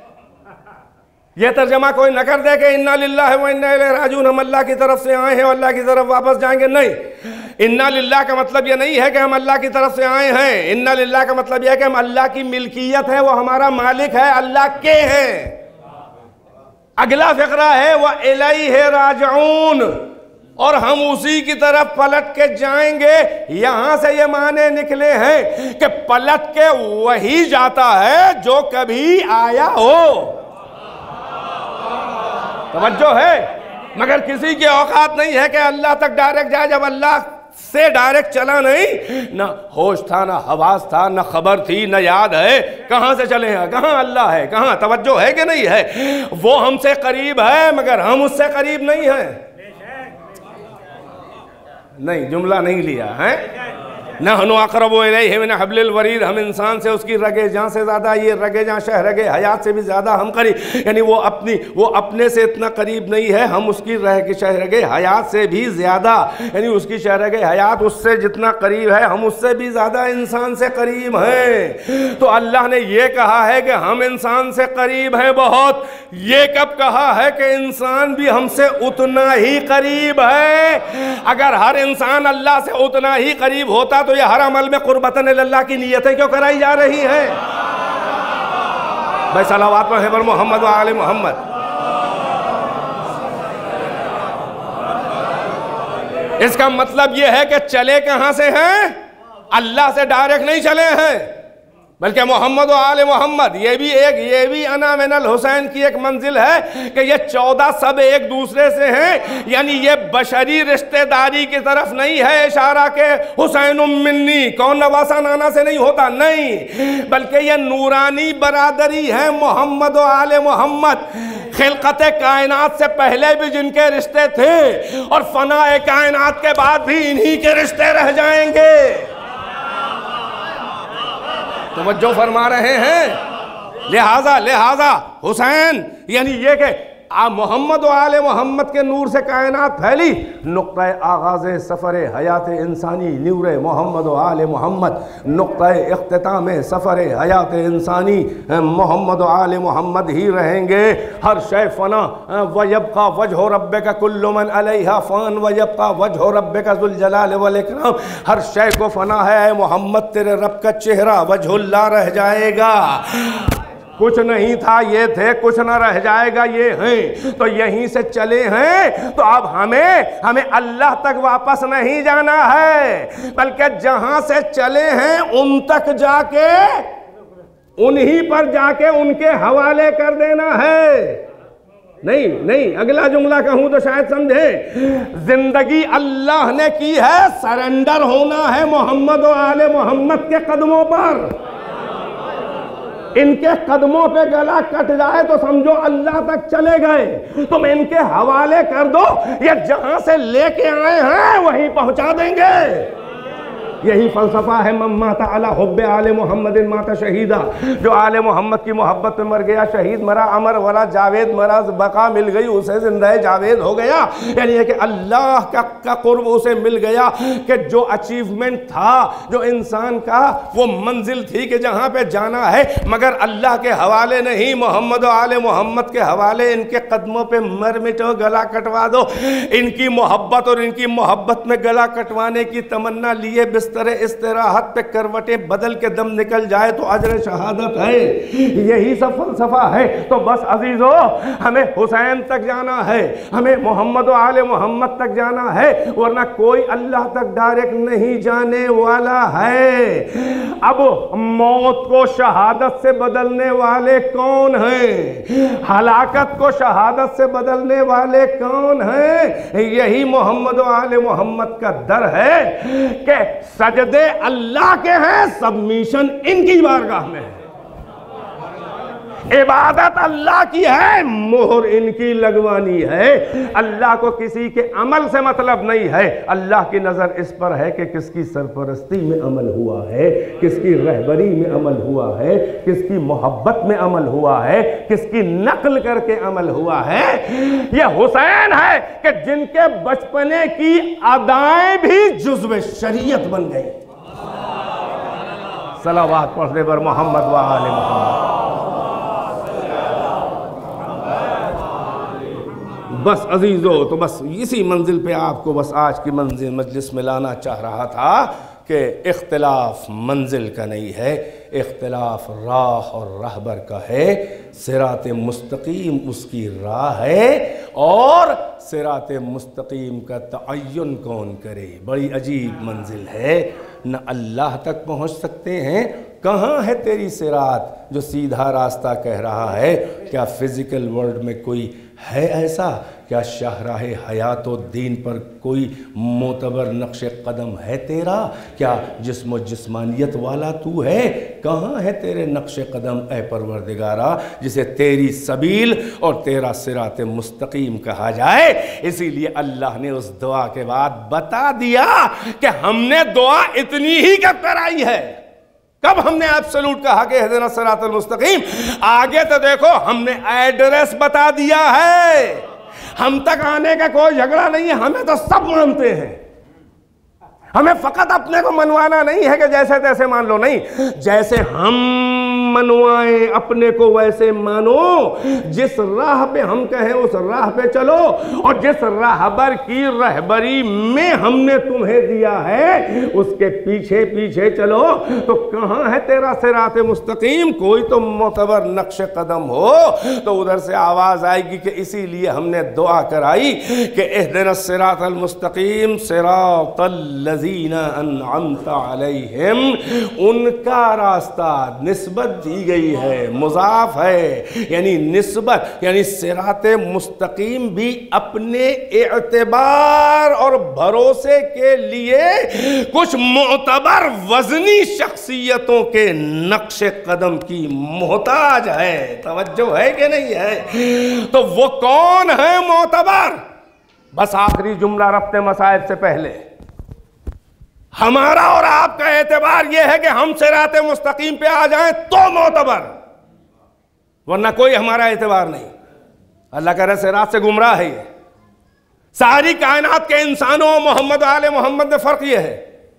यह तर्जमा कोई न कर दे कि इन्ना लिल्लाहि व इन्ना इलैहि राजिऊन, हम अल्लाह की तरफ से आए हैं और अल्लाह की तरफ वापस जाएंगे। नहीं, इन्ना लिल्लाह का मतलब यह नहीं है कि हम अल्लाह की तरफ से आए हैं। इन्ना लिल्लाह का मतलब यह है कि हम अल्लाह की मिल्कियत है, वो हमारा मालिक है, अल्लाह के हैं। अगला फिक्रा है वह इलैहि राजिऊन, और हम उसी की तरफ पलट के जाएंगे। यहां से ये माने निकले हैं कि पलट के वही जाता है जो कभी आया हो। तवज्जो है? मगर किसी की औकात नहीं है कि अल्लाह तक डायरेक्ट जाए, जब अल्लाह से डायरेक्ट चला नहीं, ना होश था, ना हवास था, ना खबर थी, ना याद है। कहां से चले हैं? कहां अल्लाह है? कहां? तवज्जो है कि नहीं है? वो हमसे करीब है मगर हम उससे करीब नहीं है। नहीं, जुमला नहीं लिया है। नहनु अक़रबु इलैहि मिन हब्लिल वरीद, हम इंसान से उसकी रगे जान से ज़्यादा, ये रगे जान शह रगे हयात से भी ज़्यादा हम करीब। यानी वो अपनी वो अपने से इतना करीब नहीं है, हम उसकी रह के शह रगे हयात से भी ज़्यादा, यानी उसकी शह रगे हयात उससे जितना करीब है हम उससे भी ज़्यादा इंसान से करीब हैं। तो अल्लाह ने ये कहा है कि हम इंसान से करीब हैं बहुत। ये कब कहा है कि इंसान भी हमसे उतना ही करीब है? अगर हर इंसान अल्लाह से उतना ही करीब होता तो ये हर अमल में कुर्बतन इल्लाह की नियतें क्यों कराई जा रही हैं? भाई सलावत है पर मोहम्मद व आले मोहम्मद। इसका मतलब यह है कि चले कहां से हैं? अल्लाह से डायरेक्ट नहीं चले हैं, बल्कि मोहम्मद और आले मोहम्मद, ये भी एक ये भी अना मिनल हुसैन की एक मंजिल है कि ये चौदह सब एक दूसरे से हैं। यानी ये बशरी रिश्तेदारी की तरफ नहीं है इशारा के हुसैन मिन्नी, कौन नवासा नाना से नहीं होता, नहीं, बल्कि ये नूरानी बरादरी है मोहम्मद और आले मोहम्मद। खिलकत कायनात से पहले भी जिनके रिश्ते थे और फनाए कायनात के बाद भी इन्हीं के रिश्ते रह जाएंगे। तवज्जो फरमा रहे हैं। लिहाजा लिहाजा हुसैन यानी ये कि आ मोहम्मद व आले मोहम्मद के नूर से कायनात फैली। नुक्ता आगाज़ सफ़र हयात इंसानी नूर मोहम्मद व आले मोहम्मद, नुक्ता इख्तिताम सफ़र हयात इंसानी मोहम्मद व आले मोहम्मद ही रहेंगे। हर शय फ़ना व यबक़ा वजह रब्बिका कुल्लु मन अलैहा फ़ान व यबक़ा वजह रब्बिका ज़ुल जलाल वल इकराम। हर शय को फ़ना है मोहम्मद, तेरे रब का चेहरा वजहुल्लाह रह जाएगा। कुछ नहीं था ये थे, कुछ न रह जाएगा ये हैं। तो यहीं से चले हैं तो अब हमें हमें अल्लाह तक वापस नहीं जाना है, बल्कि जहां से चले हैं उन तक जाके उन्हीं पर जाके उनके हवाले कर देना है। नहीं नहीं अगला जुमला कहूं तो शायद समझे। जिंदगी अल्लाह ने की है, सरेंडर होना है मोहम्मद और आले मोहम्मद के कदमों पर। इनके कदमों पे गला कट जाए तो समझो अल्लाह तक चले गए। तुम इनके हवाले कर दो, ये जहां से लेके आए हैं वहीं पहुंचा देंगे। यही फलसफा है मम्माता अला हुब्बे आले मोहम्मद माता शहीदा। जो आले मोहम्मद की मोहब्बत में मर गया शहीद मरा, अमर वरा जावेद मरा, बका मिल गई उसे जिंदा जावेद हो गया। यानी कि अल्लाह का, का कुर्ब उसे मिल गया कि जो अचीवमेंट था, जो इंसान का वो मंजिल थी कि जहाँ पे जाना है, मगर अल्लाह के हवाले नहीं, मोहम्मद और आले मोहम्मद के हवाले। इनके कदमों पे मर मिटो, गला कटवा दो। इनकी मोहब्बत और इनकी मोहब्बत में गला कटवाने की तमन्ना लिए बिस्तर इस्तिराहत पे करवटें बदल के दम निकल जाए तो अजर शहादत है। यही सब फलसफा है। तो बस अजीजो, हमें हुसैन तक जाना है, हमें मोहम्मद और आले मोहम्मद तक जाना है, वरना कोई अल्लाह तक डायरेक्ट नहीं जाने वाला है। अब मौत को शहादत से बदलने वाले कौन हैं? हलाकत को शहादत से बदलने वाले कौन हैं? यही मोहम्मद और आले मोहम्मद का दर है कि सजदे अल्लाह के हैं, सबमिशन इनकी बारगाह में है। इबादत अल्लाह की है, मोहर इनकी लगवानी है। अल्लाह को किसी के अमल से मतलब नहीं है। अल्लाह की नजर इस पर है कि किसकी सरपरस्ती में अमल हुआ है, किसकी रहबरी में अमल हुआ है, किसकी मोहब्बत में अमल हुआ है, किसकी नकल करके अमल हुआ है। यह हुसैन है कि जिनके बचपने की अदाएं भी जुज़्व शरीयत बन गई। सलावत पढ़ने पर मोहम्मद व आले मोहम्मद। बस अजीज़ो, तो बस इसी मंजिल पे आपको बस आज की मंजिल मजलिस में लाना चाह रहा था कि इख्तिलाफ मंजिल का नहीं है, इख्तिलाफ राह और रहबर का है। सिरात मुस्तकीम उसकी राह है और सिरात मुस्तकीम का तअय्युन कौन करे। बड़ी अजीब मंजिल है, न अल्लाह तक पहुँच सकते हैं। कहाँ है तेरी सिरात जो सीधा रास्ता कह रहा है? क्या फिज़िकल वर्ल्ड में कोई है ऐसा? क्या शाहराह हयात और दीन पर कोई मोतबर नक्श कदम है तेरा? क्या जिस्म जिस्मानियत वाला तू है? कहाँ है तेरे नक्श कदम ए परवरदिगारा, जिसे तेरी सबील और तेरा सिरात मुस्तकीम कहा जाए। इसीलिए अल्लाह ने उस दुआ के बाद बता दिया कि हमने दुआ इतनी ही कर कराई है। कब हमने एब्सोल्यूट कहा कि हदना सिरातल मुस्तकीम? आगे तो देखो, हमने एड्रेस बता दिया है। हम तक आने का कोई झगड़ा नहीं है, हमें तो सब मानते हैं। हमें फकत अपने को मनवाना नहीं है कि जैसे तैसे मान लो, नहीं, जैसे हम मनवाएं, अपने को वैसे मानो, जिस राह पे हम कहें उस राह पे चलो, और जिस राहबर की रहबरी में हमने तुम्हें दिया है उसके पीछे पीछे चलो। तो कहां है तेरा सिरात मुस्तकीम? कोई तो मोतबर नक्श कदम हो तो उधर से आवाज आएगी कि इसीलिए हमने दुआ कराई कि इहदिना सिरातल मुस्तकीम सिरातल लज़ीना अनअमता अलैहिम। उनका रास्ता निस्बत दी गई है, मुज़ाफ है, यानी निस्बत, यानी सिराते मुस्तकीम भी अपने एतबार और भरोसे के लिए कुछ मोतबर वजनी शख्सियतों के नक्श कदम की मोहताज है। तवज्जो है कि नहीं है? तो वो कौन है मोतबर? बस आखिरी जुमला रफ्ते मसाइब से पहले, हमारा और आपका एतबार यह है कि हम सिराते मुस्तकीम पे आ जाएं तो मोतबर, वरना कोई हमारा एतबार नहीं। अल्लाह कह रहे सिरात से गुमराह है ये। सारी कायनात के इंसानों और मोहम्मद आले मोहम्मद में फर्क यह है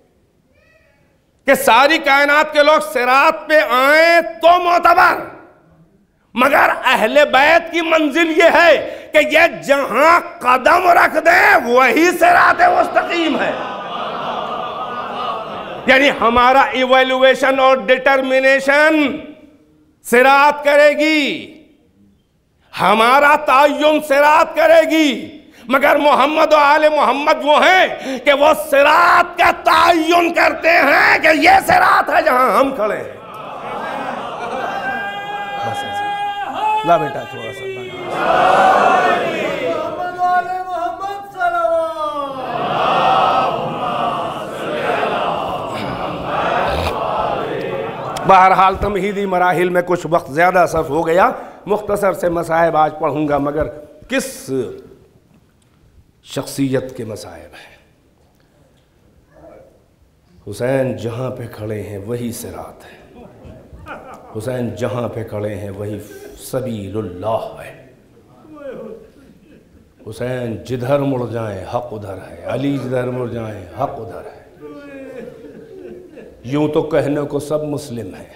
कि सारी कायनात के लोग सिरात पे आए तो मोतबर, मगर अहले बैत की मंजिल यह है कि ये जहां कदम रख दे वही सिरात मुस्तकीम है। यानी हमारा इवैल्यूएशन और डिटर्मिनेशन सिरात करेगी, हमारा तायुन सिरात करेगी, मगर मोहम्मद और आले मोहम्मद वो हैं कि वो सिरात का तायुन करते हैं कि ये सिरात है जहां हम खड़े हैं। बस ऐसा ला बेटा थोड़ा सा बहरहाल तमहीदी मराहिल में कुछ वक्त ज़्यादा सर्फ हो गया, मुख्तसर से मसाइब आज पढ़ूंगा, मगर किस शख्सियत के मसाइब हैं। हुसैन जहाँ पे खड़े हैं वही सिरात है, हुसैन जहाँ पे खड़े हैं वही सबीलुल्लाह है। हुसैन जिधर मुड़ जाएं हक उधर है, अली जिधर मुड़ जाएं हक उधर है। यूं तो कहने को सब मुस्लिम है,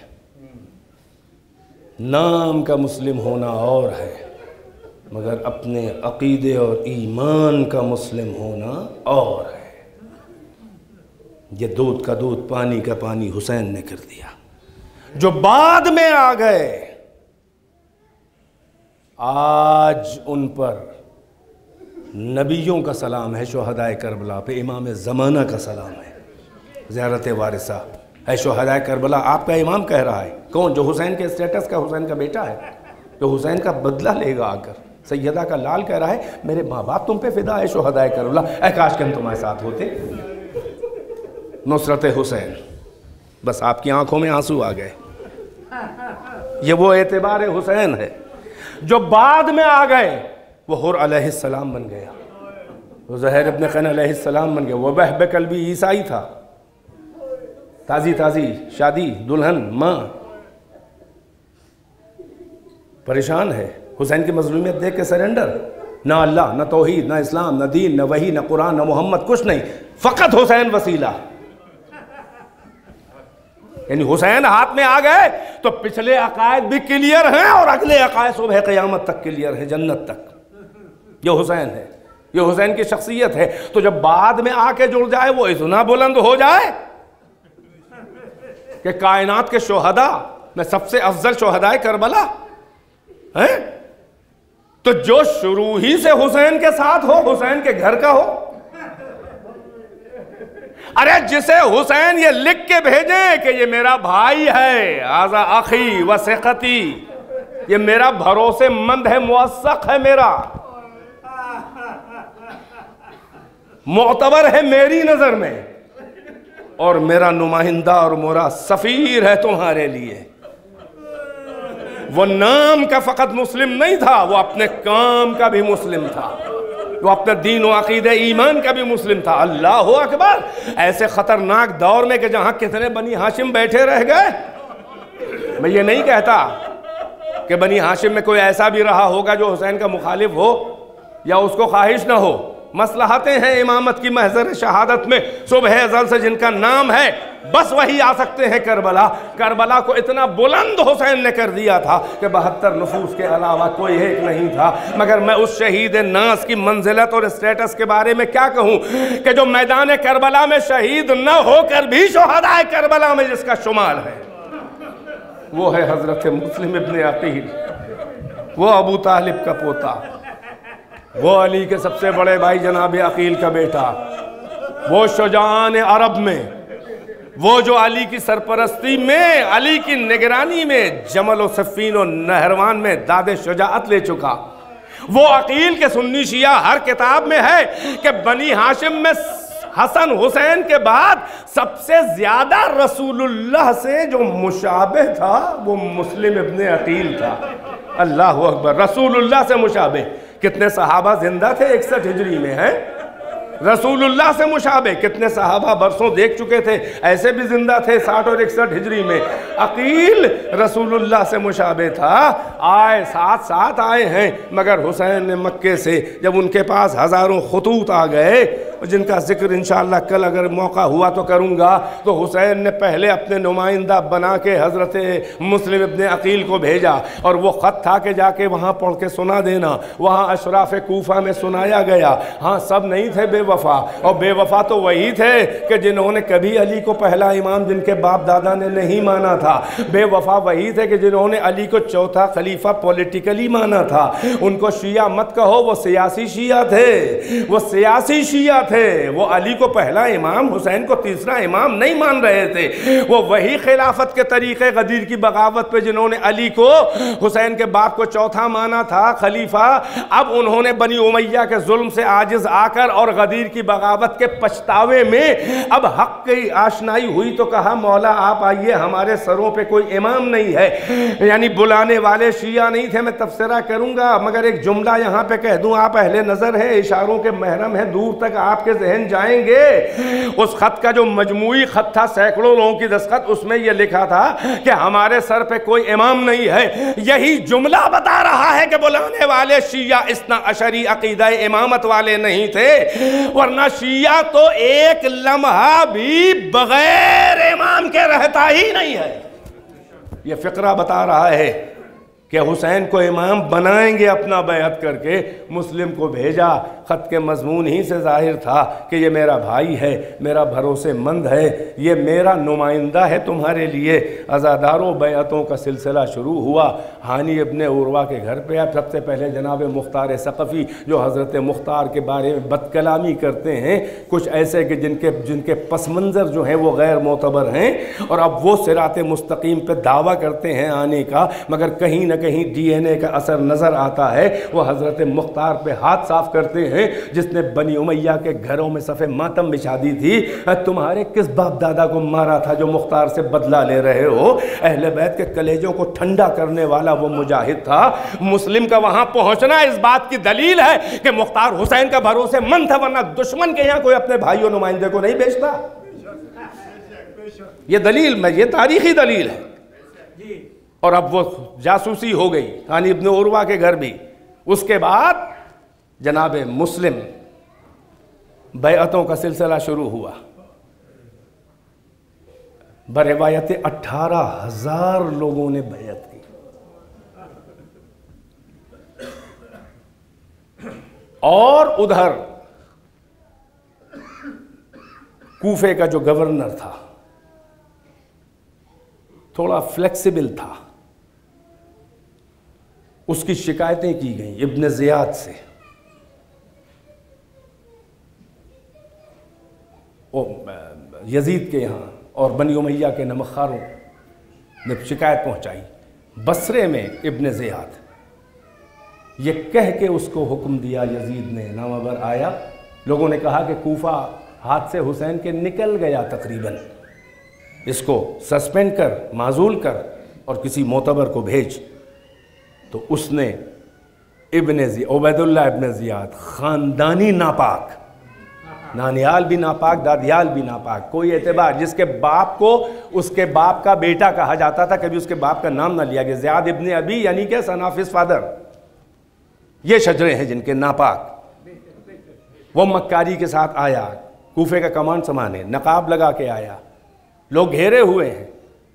नाम का मुस्लिम होना और है, मगर अपने अकीदे और ईमान का मुस्लिम होना और है। ये दूध का दूध पानी का पानी हुसैन ने कर दिया। जो बाद में आ गए आज उन पर नबियों का सलाम है, शुहदाए करबला पे इमाम ज़माना का सलाम है, ज़ियारत वारिसा है शुहदाए करबला। आपका इमाम कह रहा है, कौन? जो हुसैन के स्टेटस का हुसैन का बेटा है, जो हुसैन का बदला लेगा आकर। सैयदा का लाल कह रहा है मेरे माँ बाप तुम पे फिदा है शुहदाए करबला, ऐ काश के हम तुम्हारे साथ होते। नुसरत हुसैन, बस आपकी आंखों में आंसू आ गए। ये वो एतबार हुसैन है। जो बाद में आ गए वो हुर अलैहिस्सलाम बन गया, वो ज़हर इब्न क़ैन अलैहिस्सलाम बन गया, वो वहब कल्बी ईसाई था, ताज़ी ताज़ी शादी दुल्हन माँ, परेशान है। हुसैन की मजलूमियत देख के सरेंडर, ना अल्लाह ना तौहीद ना इस्लाम ना दीन ना वही ना कुरान ना मोहम्मद, कुछ नहीं, फ़कत हुसैन वसीला। यानी हुसैन हाथ में आ गए तो पिछले अकायद भी क्लियर हैं और अगले अकायद सुबह क़यामत तक क्लियर है, जन्नत तक। ये हुसैन है, ये हुसैन की शख्सियत है। तो जब बाद में आके जुड़ जाए वो इतना बुलंद हो जाए कि कायनात के शोहदा में सबसे अफजल शोहदाए करबला है, तो जो शुरू ही से हुसैन के साथ हो, हुसैन के घर का हो। अरे जिसे हुसैन ये लिख के भेजे कि ये मेरा भाई है, आजा अखी वसिक़ती, ये मेरा भरोसेमंद है, मुअस्सक़ है, मेरा मोतबर है मेरी नजर में, और मेरा नुमाइंदा और मोरा सफीर है तुम्हारे लिए। वो नाम का फकत मुस्लिम नहीं था, वो अपने काम का भी मुस्लिम था, वो अपने दीन और अकीदे ईमान का भी मुस्लिम था। अल्लाह अकबर। ऐसे खतरनाक दौर में कि जहां कितने बनी हाशिम बैठे रह गए। मैं ये नहीं कहता कि बनी हाशिम में कोई ऐसा भी रहा होगा जो हुसैन का मुखालिफ हो या उसको ख्वाहिश ना हो, मसलहतें हैं इमामत की महज़र शहादत में, सुबह अज़ल से जिनका नाम है बस वही आ सकते हैं करबला। करबला को इतना बुलंद हुसैन ने कर दिया था कि बहत्तर नफूस के अलावा कोई एक नहीं था। मगर मैं उस शहीद नास की मंजिलत और स्टेटस के बारे में क्या कहूँ कि जो मैदान करबला में शहीद न होकर भी शुहदाए करबला में जिसका शुमार है वो है हजरत मुस्लिम इब्ने अकील, वो अबू तालिब का पोता, वो अली के सबसे बड़े भाई जनाब अकील का बेटा, वो शुजान अरब में, वो जो अली की सरपरस्ती में, अली की निगरानी में जमल और सफ़ीन और नहरवान में दादे शुजाअत ले चुका, वो अकील के सुन्नी शिया हर किताब में है कि बनी हाशिम में हसन हुसैन के बाद सबसे ज्यादा रसूलुल्लाह से जो मुशाबे था वो मुस्लिम इब्ने अकील था। अल्लाह अकबर, रसूलुल्लाह से मुशाबे। कितने सहाबा जिंदा थे इकसठ हिजरी में हैं, रसूलुल्लाह से मुशाबे कितने सहाबा बरसों देख चुके थे, ऐसे भी जिंदा थे साठ और इकसठ हिजरी में। अकील रसूलुल्लाह से मुशाबे था, आए साथ साथ आए हैं, मगर हुसैन ने मक्के से जब उनके पास हज़ारों खतूत आ गए, जिनका जिक्र इंशाअल्लाह कल अगर मौका हुआ तो करूँगा, तो हुसैन ने पहले अपने नुमाइंदा बना के हज़रत मुस्लिम इब्ने अकील को भेजा, और वो ख़त था कि जाके वहाँ पढ़ के सुना देना। वहाँ अशराफ कूफा में सुनाया गया। हाँ, सब नहीं थे बेवफा, और बेवफा तो वही थे कि जिन्होंने कभी अली को पहला इमाम जिनके बाप दादा ने नहीं माना था। बेवफा वही थे कि जिन्होंने अली को चौथा खलीफा पॉलिटिकली माना था। उनको शिया मत कहो, वो सियासी शिया थे, वो सियासी शिया थे। वो अली को पहला इमाम, हुसैन को तीसरा इमाम नहीं मान रहे थे। वो वही खिलाफत के तरीके गदीर की बगावत पे जिन्होंने अली को, हुसैन के बाप को चौथा माना था खलीफा, अब उन्होंने बनी उमैया के जुल्म से आजिज आकर और गदीर की बगावत के पछतावे में अब हक की आशनाई हुई तो कहा मौला आप आइए, हमारे सरों पे कोई इमाम नहीं है। यानी बुलाने वाले शिया नहीं थे। मैं तफसीरा करूंगा, मगर एक जुमला यहाँ पे कह दूं, आप अहले नजर हैं, इशारों के महरम हैं, दूर तक आपके जहन जाएंगे। उस खत का जो मजमूई खत था, सैकड़ों लोगों की दस्तखत, उसमें यह लिखा था कि हमारे सर पे कोई इमाम नहीं है। यही जुमला बता रहा है कि बुलाने वाले शिया इस्ना अशरी अकीदा इमामत वाले नहीं थे, वरना शिया तो एक लम्हा भी बगैर इमाम के रहता ही नहीं है। यह फिक्रा बता रहा है कि हुसैन को इमाम बनाएंगे अपना बैअत करके। मुस्लिम को भेजा, ख़त के मजमून ही से जाहिर था कि ये मेरा भाई है, मेरा भरोसेमंद है, ये मेरा नुमाइंदा है तुम्हारे लिए। अज़ादारों बैअतों का सिलसिला शुरू हुआ। हानी इब्ने उर्वा के घर पे अब सबसे पहले जनाब मुख्तार सक़फ़ी, जो हज़रत मुख्तार के बारे में बदकलामी करते हैं, कुछ ऐसे कि जिनके जिनके पस मंज़र जो हैं वो गैर मोतबर हैं, और अब वो सिरात मुस्तकीम पर दावा करते हैं आने का, मगर कहीं न कहीं डीएनए का असर नज़र आता है। वो हज़रत मुख्तार पे हाथ साफ करते हैं जिसने बनी उमैया के घरों में सफ़े मातम बिछा दी थी। तुम्हारे किस बाप दादा को मारा था जो मुख्तार से बदला ले रहे हो? अहले बैत के कलेजों को ठंडा करने वाला वो मुजाहिद था। मुस्लिम का वहां पहुंचना इस बात की दलील है कि मुख्तार हुसैन का भरोसेमंद था, वरना दुश्मन के यहां कोई अपने भाइयों नुमाइंदे को नहीं भेजता। ये दलील में, ये तारीखी दलील है। और अब वो जासूसी हो गई हानी इब्ने उर्वा के घर भी। उसके बाद जनाब मुस्लिम बैअतों का सिलसिला शुरू हुआ। बरिवायत अट्ठारह हजार लोगों ने बैअत की, और उधर कूफे का जो गवर्नर था थोड़ा फ्लेक्सिबल था, उसकी शिकायतें की गई इब्न ज़ियाद से। ओ यजीद के यहाँ और बनी उमैया के नमखारों ने शिकायत पहुंचाई। बसरे में इब्न ज़ियाद ये कह के उसको हुक्म दिया, यजीद ने नामवर आया, लोगों ने कहा कि कूफा हाथ से हुसैन के निकल गया तकरीबन, इसको सस्पेंड कर, माजूल कर और किसी मोतबर को भेज। तो उसने इब्न उबैदुल्लाह इब्न ज़ियाद, ख़ानदानी नापाक, नानियाल भी नापाक, दादियाल भी नापाक, कोई एतबार, जिसके बाप को उसके बाप का बेटा कहा जाता था, कभी उसके बाप का नाम ना लिया गया। ज़ियाद इब्न अबी यानी कि सन ऑफ हिज फादर, ये शजरे हैं जिनके नापाक। वो मक्कारी के साथ आया, कूफे का कमान समाने, नकाब लगा के आया, लोग घेरे हुए हैं।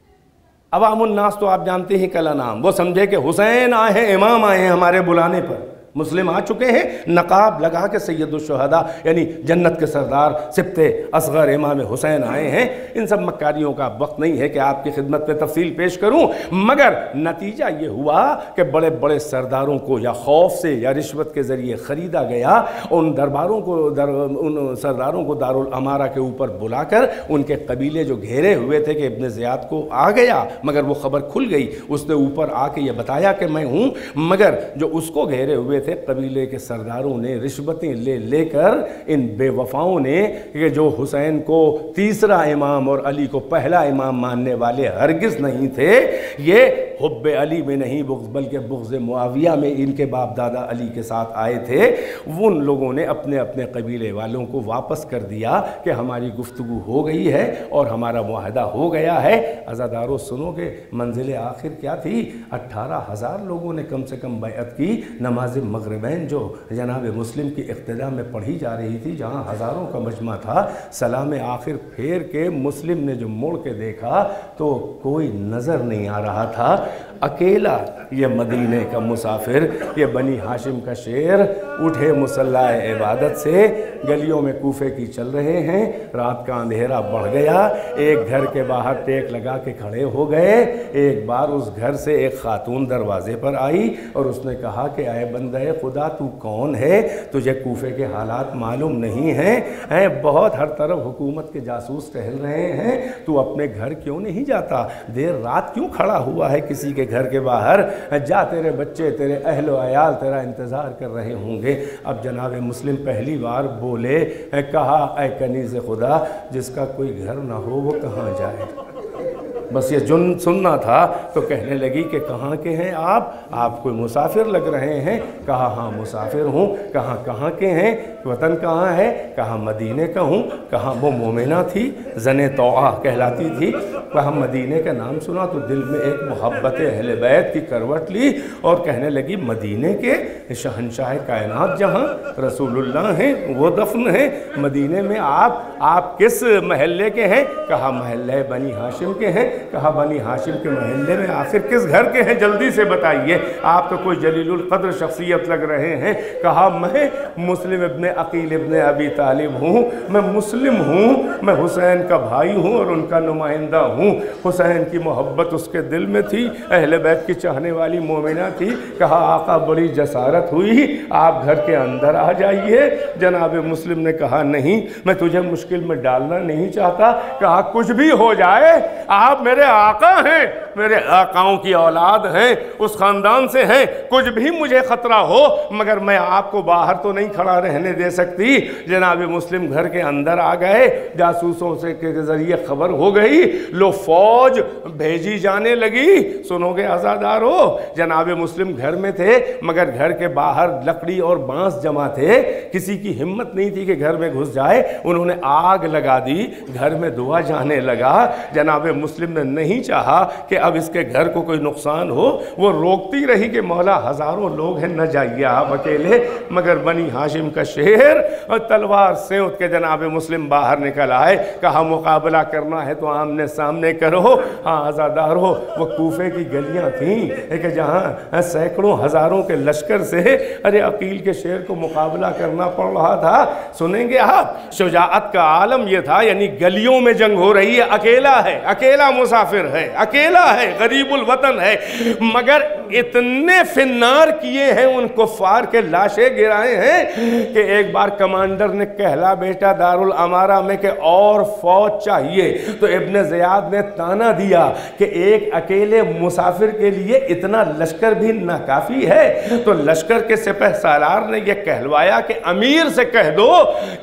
अवामुन्नास तो आप जानते हैं कला नाम, वो समझे कि हुसैन आए हैं, इमाम आए हैं हमारे बुलाने पर, मुस्लिम आ चुके हैं, नकाब लगा के सैयदुश्शुहदा यानी जन्नत के सरदार सिब्ते असगर इमाम हुसैन आए हैं। इन सब मक्कारियों का वक्त नहीं है कि आपकी खिदमत में तफसील पेश करूं, मगर नतीजा ये हुआ कि बड़े बड़े सरदारों को या खौफ से या रिश्वत के ज़रिए ख़रीदा गया। उन दरबारों को दर, उन सरदारों को दारुल अमारा के ऊपर बुलाकर उनके कबीले जो घेरे हुए थे कि इब्न ज़ियाद को आ गया, मगर वो ख़बर खुल गई, उसने ऊपर आके ये बताया कि मैं हूँ, मगर जो उसको घेरे हुए थे कबीले के सरदारों ने रिश्वतें ले लेकर इन बेवफाओं ने कि जो हुसैन को तीसरा इमाम और अली को पहला इमाम मानने वाले हरगिज़ नहीं थे, ये हुब्बे अली में नहीं बल्कि बुग़्ज़ मुआविया में इनके बाप दादा अली के साथ आए थे, उन लोगों ने अपने अपने कबीले वालों को वापस कर दिया कि हमारी गुफ्तगू हो गई है और हमारा मुआहदा हो गया है। अज़ादारों सुनोगे मंजिल आखिर क्या थी? अट्ठारह हज़ार लोगों ने कम से कम बैअत की। नमाज मगरिबैन जो जनाब मुस्लिम की इक़्तिदा में पढ़ी जा रही थी, जहाँ हज़ारों का मजमा था, सलाम आखिर फेर के मुस्लिम ने जो मुड़ के देखा तो कोई नज़र नहीं आ रहा था। अकेला ये मदीने का मुसाफिर, ये बनी हाशिम का शेर उठे मुसल्ला इबादत से, गलियों में कूफे की चल रहे हैं। रात का अंधेरा बढ़ गया, एक घर के बाहर टेक लगा के खड़े हो गए। एक बार उस घर से एक खातून दरवाजे पर आई और उसने कहा कि आए बंदे खुदा, तू कौन है? तुझे कूफे के हालात मालूम नहीं हैं? हैं बहुत हर तरफ हुकूमत के जासूस टहल रहे हैं, तू अपने घर क्यों नहीं जाता? देर रात क्यों खड़ा हुआ है किसी के घर के बाहर? जा, तेरे बच्चे तेरे अहलो अयाल तेरा इंतज़ार कर रहे होंगे। अब जनाब मुस्लिम पहली बार बोले, कहा ऐ कनीज़ खुदा, जिसका कोई घर ना हो वो कहाँ जाए? बस ये जुन सुनना था तो कहने लगी कि कहाँ के हैं आप? आप कोई मुसाफिर लग रहे हैं। कहा हाँ मुसाफिर हूँ। कहाँ कहाँ के हैं? वतन कहाँ है? कहा मदीने का हूँ। कहा वो मोमिना थी, ज़ने तौआ कहलाती थी। कहा मदीने का नाम सुना तो दिल में एक मोहब्बत अहले बैत की करवट ली और कहने लगी मदीने के शहंशाह कायनात जहाँ रसूलुल्लाह हैं वो दफन है, मदीने में आप आप किस महल्ले के हैं? कहा महल्ले बनी हाशिम के हैं। कहा बनी हाशिम के महल्ले में आखिर किस घर के हैं? जल्दी से बताइए, आप तो कोई जलीलुल क़द्र शख्सियत लग रहे हैं। कहा मैं मुस्लिम इब्ने अकील इब्ने अबी तालिब हूँ, मैं मुस्लिम हूँ, मैं हुसैन का भाई हूँ और उनका नुमाइंदा हूँ। हुसैन की मोहब्बत उसके दिल में थी, अहले बैत की चाहने वाली मोमिना थी। कहा आका बड़ी जसारत हुई, आप घर के अंदर आ जाइए। जनाब मुस्लिम ने कहा नहीं, मैं तुझे मुश्किल में डालना नहीं चाहता। कहा कुछ भी हो जाए, आप मेरे आका हैं, मेरे आकाओं की औलाद हैं, उस ख़ानदान से हैं, कुछ भी मुझे ख़तरा हो मगर मैं आपको बाहर तो नहीं खड़ा रहने दे सकती। जनाब मुस्लिम घर के अंदर आ गए, जासूसों से के ज़रिए ख़बर हो गई, लो फौज भेजी जाने लगी। सुनोगे आज़ादारो, जनाब मुस्लिम घर में थे मगर घर के बाहर लकड़ी और बांस जमा थे, किसी की हिम्मत नहीं थी कि घर में घुस जाए। उन्होंने आग लगा दी, घर में धुआं जाने लगा। जनाब मुस्लिम ने नहीं चाहा कि अब इसके घर को कोई नुकसान हो, वो रोकती रही कि मौला हज़ारों लोग हैं, न जाइए आप अकेले। मगर बनी हाशिम का शेर और तलवार सेंध के जनाब मुस्लिम बाहर निकल आए। कहा मुकाबला करना है तो आमने सामने करो। हाँ आज़ादारो, वो कूफे की गलियां थीं कि जहाँ सैकड़ों हज़ारों के लश्कर से अरे अकील के शेर को मुकाबला करना पड़ रहा था। सुनेंगे आप, शुजाअत का आलम यह था, यानी गलियों में जंग हो रही है, अकेला है, अकेला मुसाफिर है, अकेला है, गरीबुल वतन है, मगर इतने फिन्नार किए हैं, उन कुफ्फार के लाशें गिराए हैं कि एक बार कमांडर ने कहला बेटा दारुल अमारा में कि और फौज चाहिए, तो इब्न ज़ियाद ने ताना दिया कि एक अकेले मुसाफिर के लिए इतना लश्कर भी नाकाफी है। तो लश्कर के सिपह सालार ने यह कहलवाया कि अमीर से कह दो कि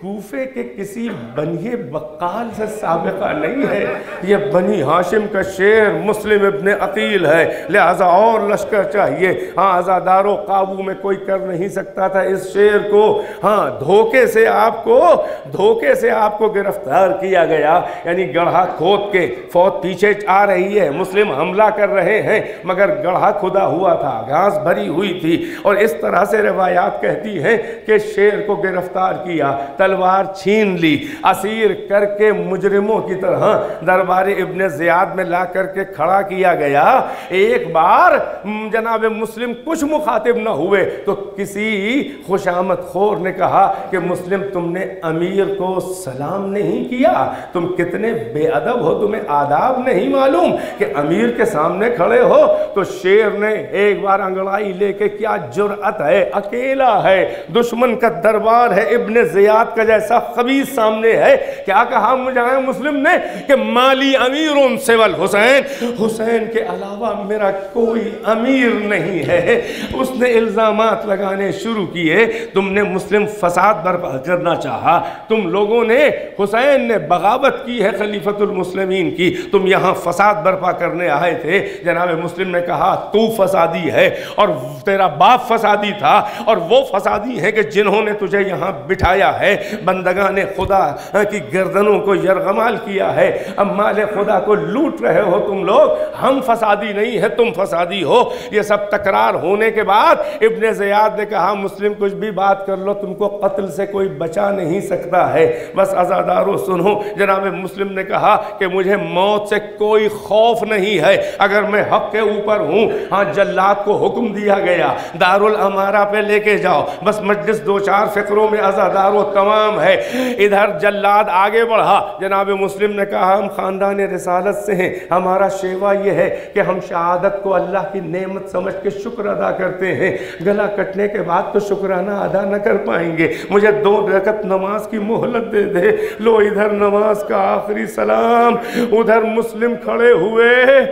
कूफे के किसी बनी बक्काल से साबिका नहीं है, ये बनी हाशिम का शेर मुस्लिम इब्ने अकील है, लिहाजा और लश्कर चाहिए। हाँ, आज़ादारों, काबू में कोई कर नहीं सकता था इस शेर को। हाँ, धोखे से आपको धोखे से आपको गिरफ्तार किया गया, यानी गढ़ा खोद के फौज पीछे आ रही है, मुस्लिम हमला कर रहे हैं, मगर गढ़ा खुदा हुआ था, घास भरी हुई थी। और इस तरह से रिवायात कहती हैं कि शेर को गिरफ्तार किया, तलवार छीन ली, असीर करके मुजरिमों की तरह दरबार इब्ने ज़ियाद में ला करके खड़ा किया गया। एक बार जनाब मुस्लिम कुछ मुखातिब न हुए तो किसी खुशामद खोर ने कहा कि मुस्लिम, तुमने अमीर को सलाम नहीं किया, तुम कितने बेअदब हो, तुम्हें आदाब नहीं मालूम कि अमीर के सामने खड़े हो। तो शेर ने एक बार अंगड़ाई लेके, क्या जुर्अत है, अकेला है, दुश्मन का दरबार है, इब्ने ज़ियाद का जैसा खबीस सामने है, क्या कहा मुझे मुस्लिम ने कि माली अमीरुन सिवल हुसैन, हुसैन के अलावा मेरा कोई अमीर नहीं है। उसने इल्जामात लगाने शुरू किए, तुमने मुस्लिम फसाद बर्पा करना चाहा, तुम लोगों ने, हुसैन ने बगावत की है खलीफतुल मुस्लिमीन की, तुम यहाँ फसाद बर्पा करने आए थे। जनाब मुस्लिम ने कहा, तू फसादी है और तेरा बाप फसादी था, और वो फसादी है कि जिन्होंने तुझे यहाँ बिठाया है, बंदगाने खुदा की गर्दनों को यरगमाल किया है, अब माले खुदा को लूट रहे हो तुम लोग, हम फसादी नहीं है, तुम फसादी हो। ये सब तकरार होने के बाद इब्ने ज़ियाद ने कहा, मुस्लिम कुछ भी बात कर लो, तुमको कत्ल से कोई बचा नहीं सकता है, बस अज़ादारों सुनो। जनाब मुस्लिम ने कहा कि मुझे मौत से कोई खौफ नहीं है, अगर मैं हक के ऊपर हूँ। हाँ, जल्लाद को हुक्म दिया गया, दारुल अमारा पे लेके जाओ, बस मजलिस दो चार फिक्रों में अज़ादारों तमाम है। इधर जल्लाद आगे बढ़ा, जनाब मुस्लिम ने कहा, हम ख़ानदान रिसालत से हैं, हमारा शेवा ये है कि हम शहादत को अल्लाह की नेमत समझ के शुक्र अदा करते हैं, गला कटने के बाद तो शुक्राना अदा न कर पाएंगे, मुझे दो रकत नमाज की मोहलत दे दे। लो, इधर नमाज का आखिरी सलाम, उधर मुस्लिम खड़े हुए,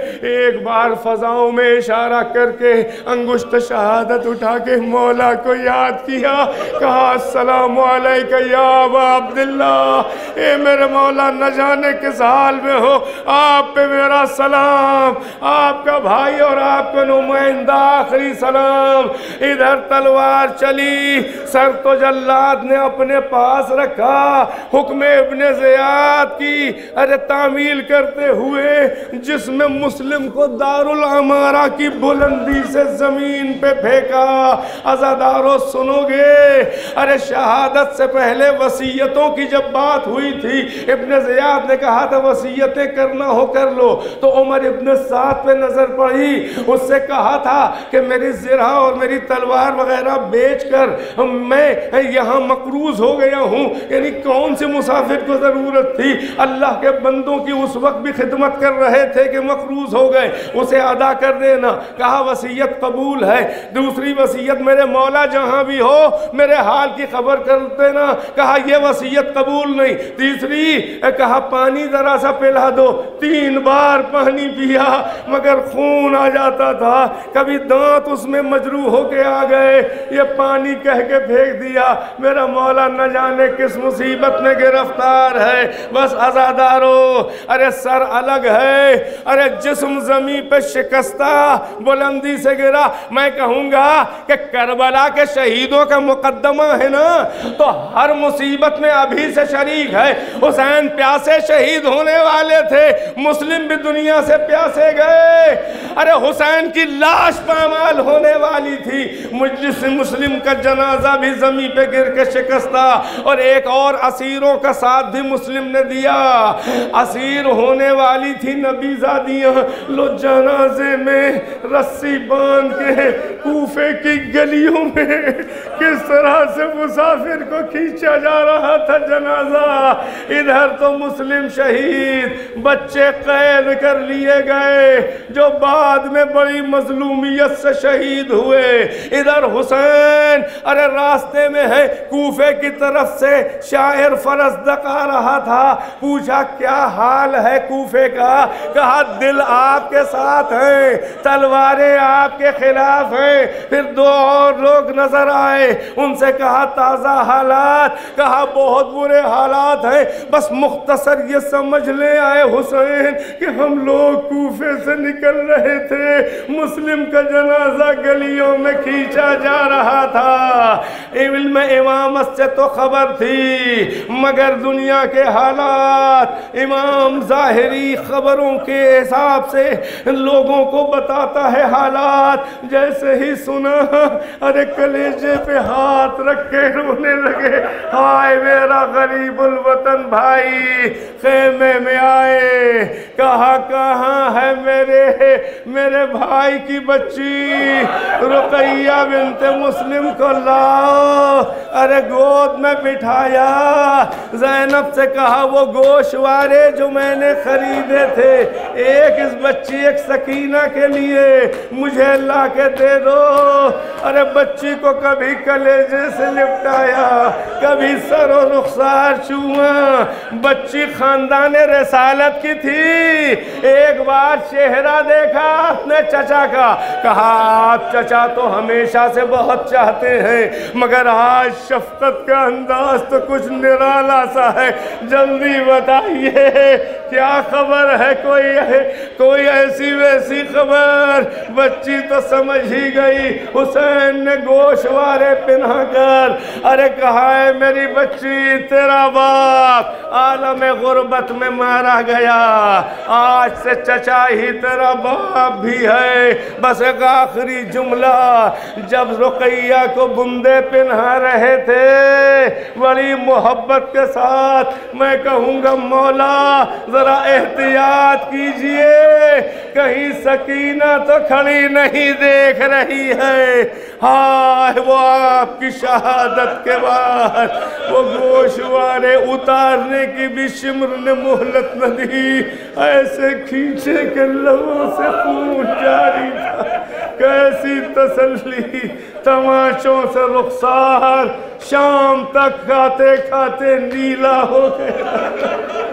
एक बार फजाओं में इशारा करके अंगुश्त शहादत उठा के मौला को याद किया, कहा, अस्सलामु अलैका या अबा अब्दुल्ला, ए मेरे मौला, न जाने किस हाल में हो, आप पे मेरा सलाम, आपका भाई और आपका नुमाइंदा, आखिरी सलाम। इधर तलवार चली, सर तो जल्लाद ने अपने पास रखा, हुक्म इब्ने ज़ियाद की अरे तामील करते हुए, जिसमें मुस्लिम को दारुल अमारा की बुलंदी से जमीन पे फेंका। अज़ादारों सुनोगे, अरे शहादत से पहले वसीयतों की जब बात हुई थी, इब्ने ज़ियाद ने कहा था वसीयतें करना हो कर लो, तो उमर इब्ने साद पे नजर पड़ी, उससे कहा था कि मेरी ज़िरा और मेरी तलवार वगैरह बेचकर मैं यहाँ मकरूज हो गया हूँ, यानी कौन से मुसाफिर को ज़रूरत थी, अल्लाह के बंदों की उस वक्त भी खिदमत कर रहे थे कि मकरूज हो गए, उसे अदा कर देना। कहा वसीयत कबूल है, दूसरी वसीयत, मेरे मौला जहाँ भी हो मेरे हाल की खबर कर देना। कहा यह वसीयत कबूल नहीं। तीसरी, कहा पानी ज़रा सा पिला दो, तीन बार पानी पिया मगर खून आ जाता था, कभी दांत उसमें मजरू होके आ गए, ये पानी कह के फेंक दिया, मेरा मौला न जाने किस मुसीबत में गिरफ्तार है। बस अज़ादारों, अरे सर अलग है, अरे जिस्म ज़मीन पे शिकस्ता बुलंदी से गिरा। मैं कहूँगा कि करबला के शहीदों का मुकद्दमा है ना, तो हर मुसीबत में अभी से शरीक है। हुसैन प्यासे शहीद होने वाले थे, मुस्लिम भी दुनिया से प्यासे गए। अरे हुसैन की लाश पामाल होने वाली थी, मुजलिस मुस्लिम का जनाजा भी जमीन पे गिर के शिकस्ता, और एक और असीरों का साथ भी मुस्लिम ने दिया। असीर होने वाली थी नबीजादियाँ, लो जनाजे में रस्सी बांध के कूफे की गलियों में किस तरह से मुसाफिर को खींचा जा रहा था जनाजा। इधर तो मुस्लिम शहीद, बच्चे कैद कर लिए गए जो बाद में बड़ी मजलूमियत से शहीद हुए। इधर हुसैन, अरे रास्ते में है, कूफे की तरफ से शायर फरजदक आ रहा था, पूछा क्या हाल है कूफे का। कहा दिल आपके साथ है, तलवारें आपके खिलाफ हैं। फिर दो और लोग नजर आए, आए, उनसे कहा ताज़ा हालात, कहा बहुत बुरे हालात हैं, बस मुख्तसर ये समझ ले आए हुसैन कि हम लोग कूफे से निकल रहे थे, मुस्लिम का जनाजा गलियों में खींचा जा रहा था। इल्म इमामत से तो खबर थी, मगर दुनिया के हालात इमाम ज़ाहिरी खबरों के हिसाब से लोगों को बताता है हालात। जैसे ही सुना, अरे कलेजे पे हाथ रख के रोने लगे, हाय मेरा गरीबुल वतन भाई। खेमे में आए, कहा कहाँ है मेरे मेरे भाई की बच्ची रुकैया बिन्ते मुस्लिम को लाओ। अरे गोद में बिठाया, ज़ैनब से कहा वो गोशवारे जो मैंने खरीदे थे, एक इस बच्ची एक सकीना के लिए मुझे ला के दे दो। अरे बच्ची को कभी कलेजे से लिपटाया, कभी सरो रुखसार छुआ। बच्ची खानदान रसालत की थी। एक बार चेहरा देखा अपने चचा का, कहा आप चचा तो हमेशा से बहुत चाहते हैं, मगर आज शफकत का अंदाज तो कुछ निराला सा है, जल्दी बताइए क्या खबर है, कोई है कोई ऐसी वैसी खबर। बच्ची तो समझ ही गई। हुसैन ने गोशवारे पहना कर, अरे कहा है मेरी बच्ची, तेरा बाप आलम गुर्बत में मारा गया, आज से चचा ही तेरा बाप भी है। बस एक आखिरी जुमला, जब रुकैया को बुंदे पहना रहे थे बड़ी मोहब्बत के साथ, मैं कहूँगा मौला जरा एहतियात कीजिए, कहीं सकीना तो खड़ी नहीं देख रही है। हाय वो आपकी शहादत के बाद वो गोशवारे उतारने की भी शिमर ने मोहलत न दी, ऐसे खींचे के लबों से खून जारी था। कैसी तसल्ली, तमाशों से रुखसार शाम तक खाते खाते नीला हो गया।